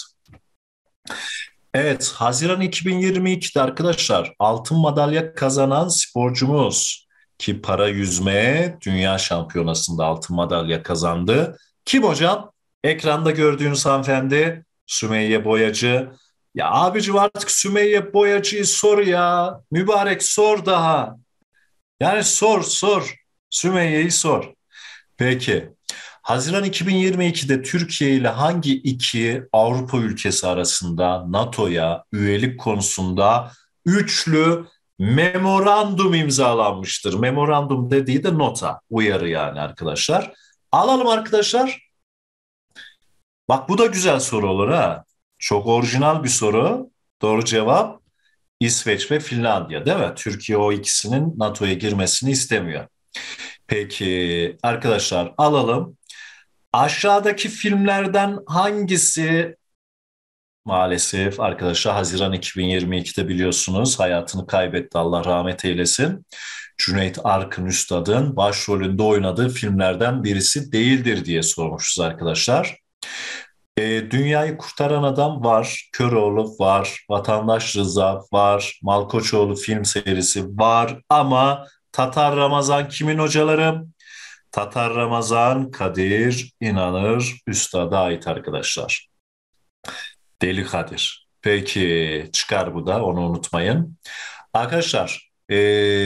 Evet, Haziran 2022'de arkadaşlar altın madalya kazanan sporcumuz ki para yüzme dünya şampiyonasında altın madalya kazandı. Kim hocam? Ekranda gördüğünüz hanımefendi Sümeyye Boyacı. Ya abicim artık Sümeyye Boyacı'yı sor ya. Mübarek sor daha. Yani sor sor. Sümeyye'yi sor. Peki. Haziran 2022'de Türkiye ile hangi iki Avrupa ülkesi arasında NATO'ya üyelik konusunda üçlü memorandum imzalanmıştır? Memorandum dediği de nota, uyarı yani arkadaşlar. Alalım arkadaşlar. Bak bu da güzel soru olur ha. Çok orijinal bir soru. Doğru cevap İsveç ve Finlandiya, değil mi? Türkiye o ikisinin NATO'ya girmesini istemiyor. Peki arkadaşlar alalım. Aşağıdaki filmlerden hangisi maalesef arkadaşlar Haziran 2022'de biliyorsunuz hayatını kaybetti, Allah rahmet eylesin. Cüneyt Arkın Üstad'ın başrolünde oynadığı filmlerden birisi değildir diye sormuşuz arkadaşlar. Dünyayı Kurtaran Adam var, Köroğlu var, Vatandaş Rıza var, Malkoçoğlu film serisi var ama Tatar Ramazan kimin hocalarım? Tatar Ramazan Kadir İnanır Üstad'a ait arkadaşlar. Deli Kadir. Peki çıkar bu da, onu unutmayın. Arkadaşlar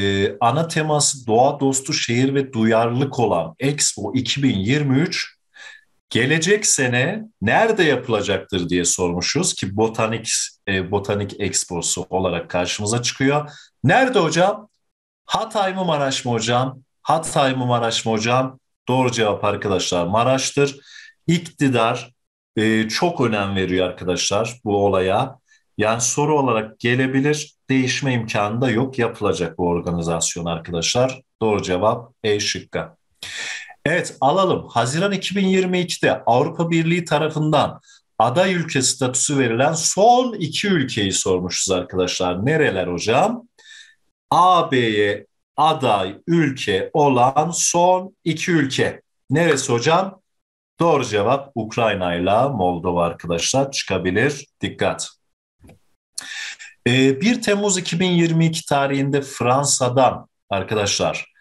ana teması doğa dostu şehir ve duyarlılık olan Expo 2023 Gelecek sene nerede yapılacaktır diye sormuşuz ki Botanik Expo'su olarak karşımıza çıkıyor. Nerede hocam? Hatay mı Maraş mı hocam? Hatay mı Maraş mı hocam? Doğru cevap arkadaşlar Maraş'tır. İktidar çok önem veriyor arkadaşlar bu olaya. Yani soru olarak gelebilir, değişme imkanı da yok. Yapılacak bu organizasyon arkadaşlar. Doğru cevap E şıkkı. Evet alalım. Haziran 2022'de Avrupa Birliği tarafından aday ülke statüsü verilen son iki ülkeyi sormuşuz arkadaşlar. Nereler hocam? AB'ye aday ülke olan son iki ülke. Neresi hocam? Doğru cevap Ukrayna ile Moldova arkadaşlar çıkabilir. Dikkat. 1 Temmuz 2022 tarihinde Fransa'dan arkadaşlar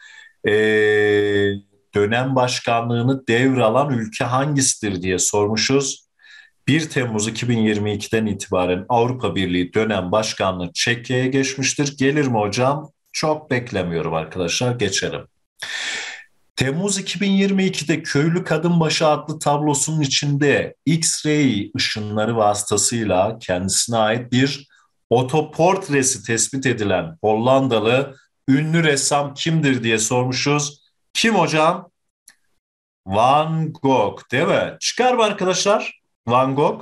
dönem başkanlığını devralan ülke hangisidir diye sormuşuz. 1 Temmuz 2022'den itibaren Avrupa Birliği dönem başkanlığı Çekya'ya geçmiştir. Gelir mi hocam? Çok beklemiyorum arkadaşlar. Geçelim. Temmuz 2022'de Köylü Kadın Başı adlı tablosunun içinde X-ray ışınları vasıtasıyla kendisine ait bir otoportresi tespit edilen Hollandalı ünlü ressam kimdir diye sormuşuz. Kim hocam? Van Gogh değil mi? Çıkar mı arkadaşlar? Van Gogh.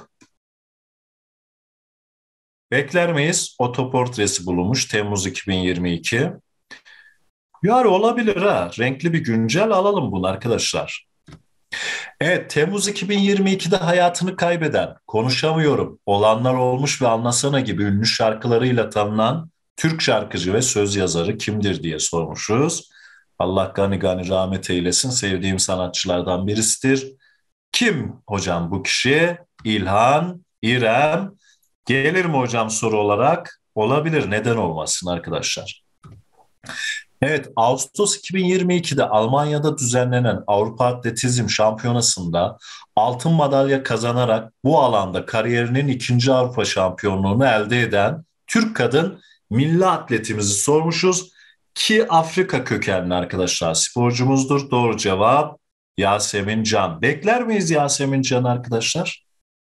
Bekler miyiz? Otoportresi bulunmuş Temmuz 2022. Yani olabilir ha. Renkli bir güncel alalım bunu arkadaşlar. Evet, Temmuz 2022'de hayatını kaybeden, Konuşamıyorum, Olanlar Olmuş ve Anlasana gibi ünlü şarkılarıyla tanınan Türk şarkıcı ve söz yazarı kimdir diye sormuşuz. Allah gani gani rahmet eylesin, sevdiğim sanatçılardan birisidir. Kim hocam bu kişi? İlhan, İrem. Gelir mi hocam soru olarak? Olabilir, neden olmasın arkadaşlar. Evet, Ağustos 2022'de Almanya'da düzenlenen Avrupa Atletizm Şampiyonası'nda altın madalya kazanarak bu alanda kariyerinin ikinci Avrupa şampiyonluğunu elde eden Türk kadın milli atletimizi sormuşuz ki Afrika kökenli arkadaşlar sporcumuzdur. Doğru cevap Yasemin Can. Bekler miyiz Yasemin Can arkadaşlar?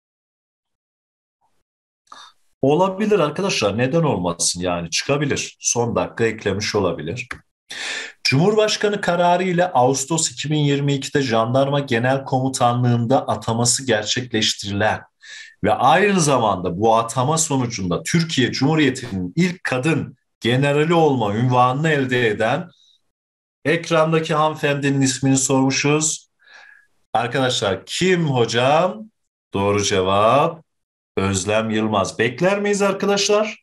Olabilir arkadaşlar, neden olmasın yani çıkabilir. Son dakika eklemiş olabilir. Cumhurbaşkanı kararı ile Ağustos 2022'de Jandarma Genel Komutanlığı'nda ataması gerçekleştirilen ve aynı zamanda bu atama sonucunda Türkiye Cumhuriyeti'nin ilk kadın generali olma unvanını elde eden ekrandaki hanımefendinin ismini sormuşuz. Arkadaşlar kim hocam? Doğru cevap Özlem Yılmaz. Bekler miyiz arkadaşlar?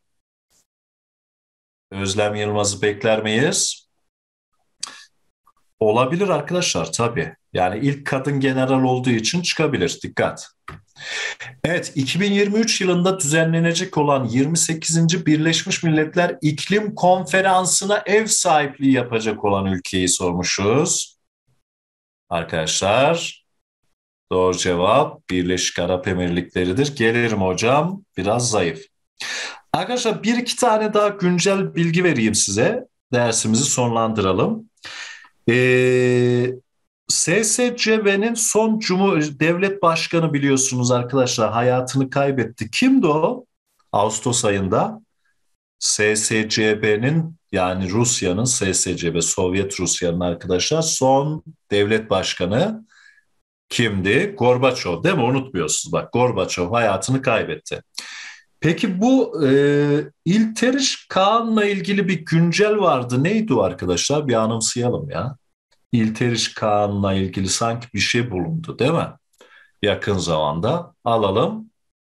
Özlem Yılmaz'ı bekler miyiz? Olabilir arkadaşlar tabii. Yani ilk kadın general olduğu için çıkabilir. Dikkat. Evet, 2023 yılında düzenlenecek olan 28. Birleşmiş Milletler İklim Konferansı'na ev sahipliği yapacak olan ülkeyi sormuşuz. Arkadaşlar, doğru cevap Birleşik Arap Emirlikleri'dir. Gelirim hocam, biraz zayıf. Arkadaşlar bir iki tane daha güncel bilgi vereyim size. Dersimizi sonlandıralım. SSCB'nin son devlet başkanı biliyorsunuz arkadaşlar hayatını kaybetti. Kimdi o? Ağustos ayında SSCB'nin yani Rusya'nın SSCB Sovyet Rusya'nın arkadaşlar son devlet başkanı kimdi? Gorbaçov değil mi? Unutmuyorsunuz bak Gorbaçov hayatını kaybetti. Peki bu İlteriş Kaan'la ilgili bir güncel vardı. Neydi o arkadaşlar? Bir anımsayalım ya. İlteriş Kaan'la ilgili sanki bir şey bulundu değil mi? Yakın zamanda. Alalım.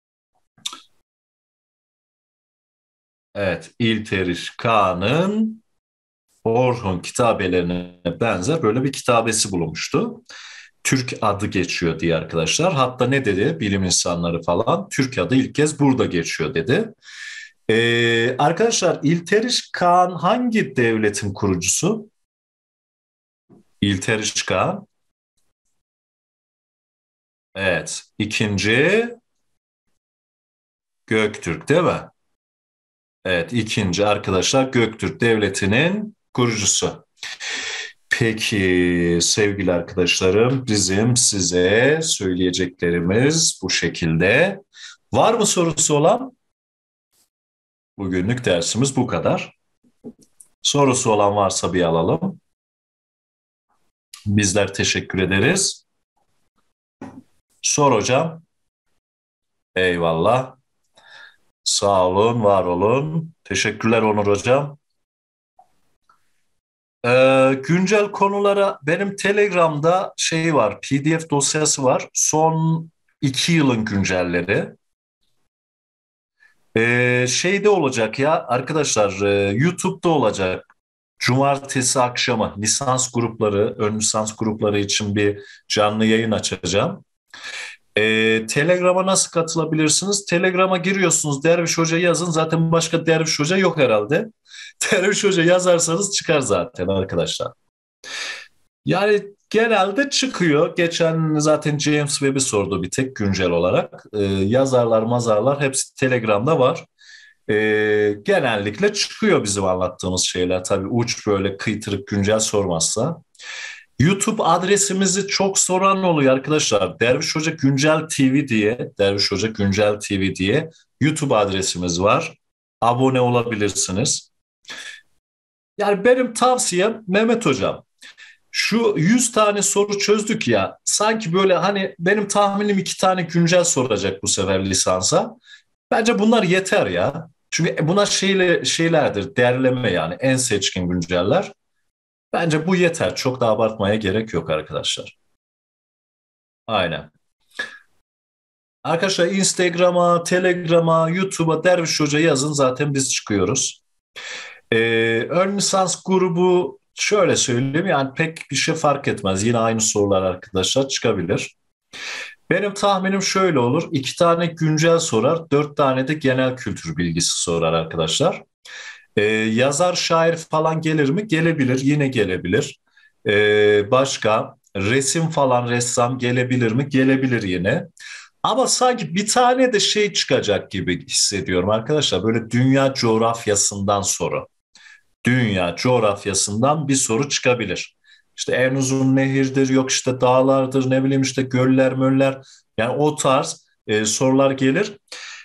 Evet, İlteriş Kaan'ın Orhun kitabelerine benzer böyle bir kitabesi bulunmuştu. Türk adı geçiyor diye arkadaşlar. Hatta ne dedi bilim insanları falan? Türk adı ilk kez burada geçiyor dedi. Arkadaşlar İlteriş Kaan hangi devletin kurucusu? İlteriş Kaan. Evet. İkinci Göktürk değil mi? Evet. İkinci arkadaşlar Göktürk Devleti'nin kurucusu. Peki sevgili arkadaşlarım, bizim size söyleyeceklerimiz bu şekilde. Var mı sorusu olan? Bugünlük dersimiz bu kadar. Sorusu olan varsa bir alalım. Bizler teşekkür ederiz. Sor hocam. Eyvallah. Sağ olun, var olun. Teşekkürler Onur hocam. Güncel konulara benim Telegram'da şey var, PDF dosyası var. Son 2 yılın güncelleri. Şeyde olacak ya arkadaşlar, YouTube'da olacak. Cumartesi akşamı lisans grupları, ön lisans grupları için bir canlı yayın açacağım. Telegram'a nasıl katılabilirsiniz? Telegram'a giriyorsunuz, Derviş Hoca yazın. Zaten başka Derviş Hoca yok herhalde. Derviş Hoca yazarsanız çıkar zaten arkadaşlar. Yani genelde çıkıyor. Geçen zaten James Webb'i sordu bir tek güncel olarak. Yazarlar, mazarlar hepsi Telegram'da var. Genellikle çıkıyor bizim anlattığımız şeyler. Tabii uç böyle kıytırık güncel sormazsa. YouTube adresimizi çok soran oluyor arkadaşlar. Derviş Hoca Güncel TV diye, Derviş Hoca Güncel TV diye YouTube adresimiz var. Abone olabilirsiniz. Yani benim tavsiyem Mehmet Hocam. Şu 100 tane soru çözdük ya. Sanki böyle hani benim tahminim 2 tane güncel soracak bu sefer lisansa. Bence bunlar yeter ya. Çünkü bunlar şeylerdir, derleme yani en seçkin günceller. Bence bu yeter. Çok da abartmaya gerek yok arkadaşlar. Aynen. Arkadaşlar Instagram'a, Telegram'a, YouTube'a Derviş Hoca yazın zaten biz çıkıyoruz. Ön lisans grubu şöyle söyleyeyim yani pek bir şey fark etmez. Yine aynı sorular arkadaşlar çıkabilir. Benim tahminim şöyle olur. 2 tane güncel sorar, 4 tane de genel kültür bilgisi sorar arkadaşlar. Yazar, şair falan gelir mi? Gelebilir, yine gelebilir. Başka resim falan ressam gelebilir mi? Gelebilir yine. Ama sanki bir tane de şey çıkacak gibi hissediyorum arkadaşlar. Böyle dünya coğrafyasından soru. Dünya coğrafyasından bir soru çıkabilir. İşte en uzun nehirdir, yok işte dağlardır, ne bileyim işte göller, möller. Yani o tarz sorular gelir.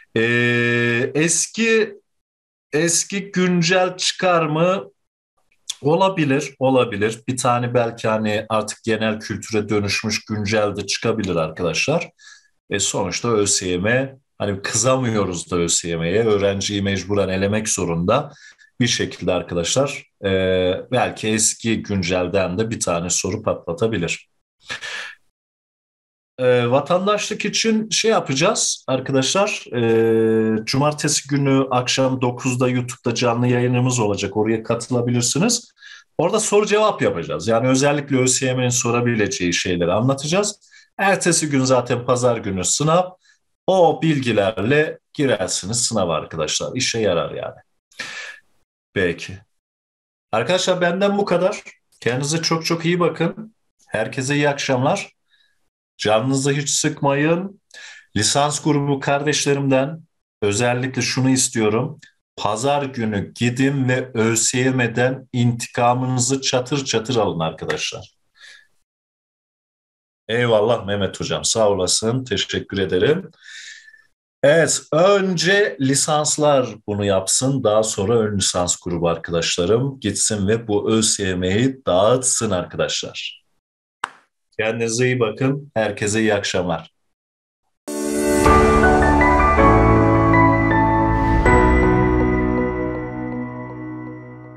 Eski güncel çıkar mı? Olabilir, olabilir. Bir tane belki hani artık genel kültüre dönüşmüş güncel de çıkabilir arkadaşlar. Sonuçta ÖSYM, hani kızamıyoruz da ÖSYM'ye, öğrenciyi mecburen elemek zorunda bir şekilde arkadaşlar. Belki eski güncelden de bir tane soru patlatabilir. Vatandaşlık için şey yapacağız arkadaşlar. Cumartesi günü akşam 9'da YouTube'da canlı yayınımız olacak. Oraya katılabilirsiniz. Orada soru cevap yapacağız. Yani özellikle ÖSYM'nin sorabileceği şeyleri anlatacağız. Ertesi gün zaten pazar günü sınav. O bilgilerle girersiniz sınava arkadaşlar. İşe yarar yani. Peki. Arkadaşlar benden bu kadar. Kendinize çok çok iyi bakın. Herkese iyi akşamlar. Canınızı hiç sıkmayın. Lisans grubu kardeşlerimden özellikle şunu istiyorum. Pazar günü gidin ve ÖSYM'den intikamınızı çatır çatır alın arkadaşlar. Eyvallah Mehmet Hocam, sağ olasın, teşekkür ederim. Evet, önce lisanslar bunu yapsın, daha sonra ön lisans grubu arkadaşlarım gitsin ve bu ÖSYM'yi dağıtsın arkadaşlar. Kendinize iyi bakın, herkese iyi akşamlar.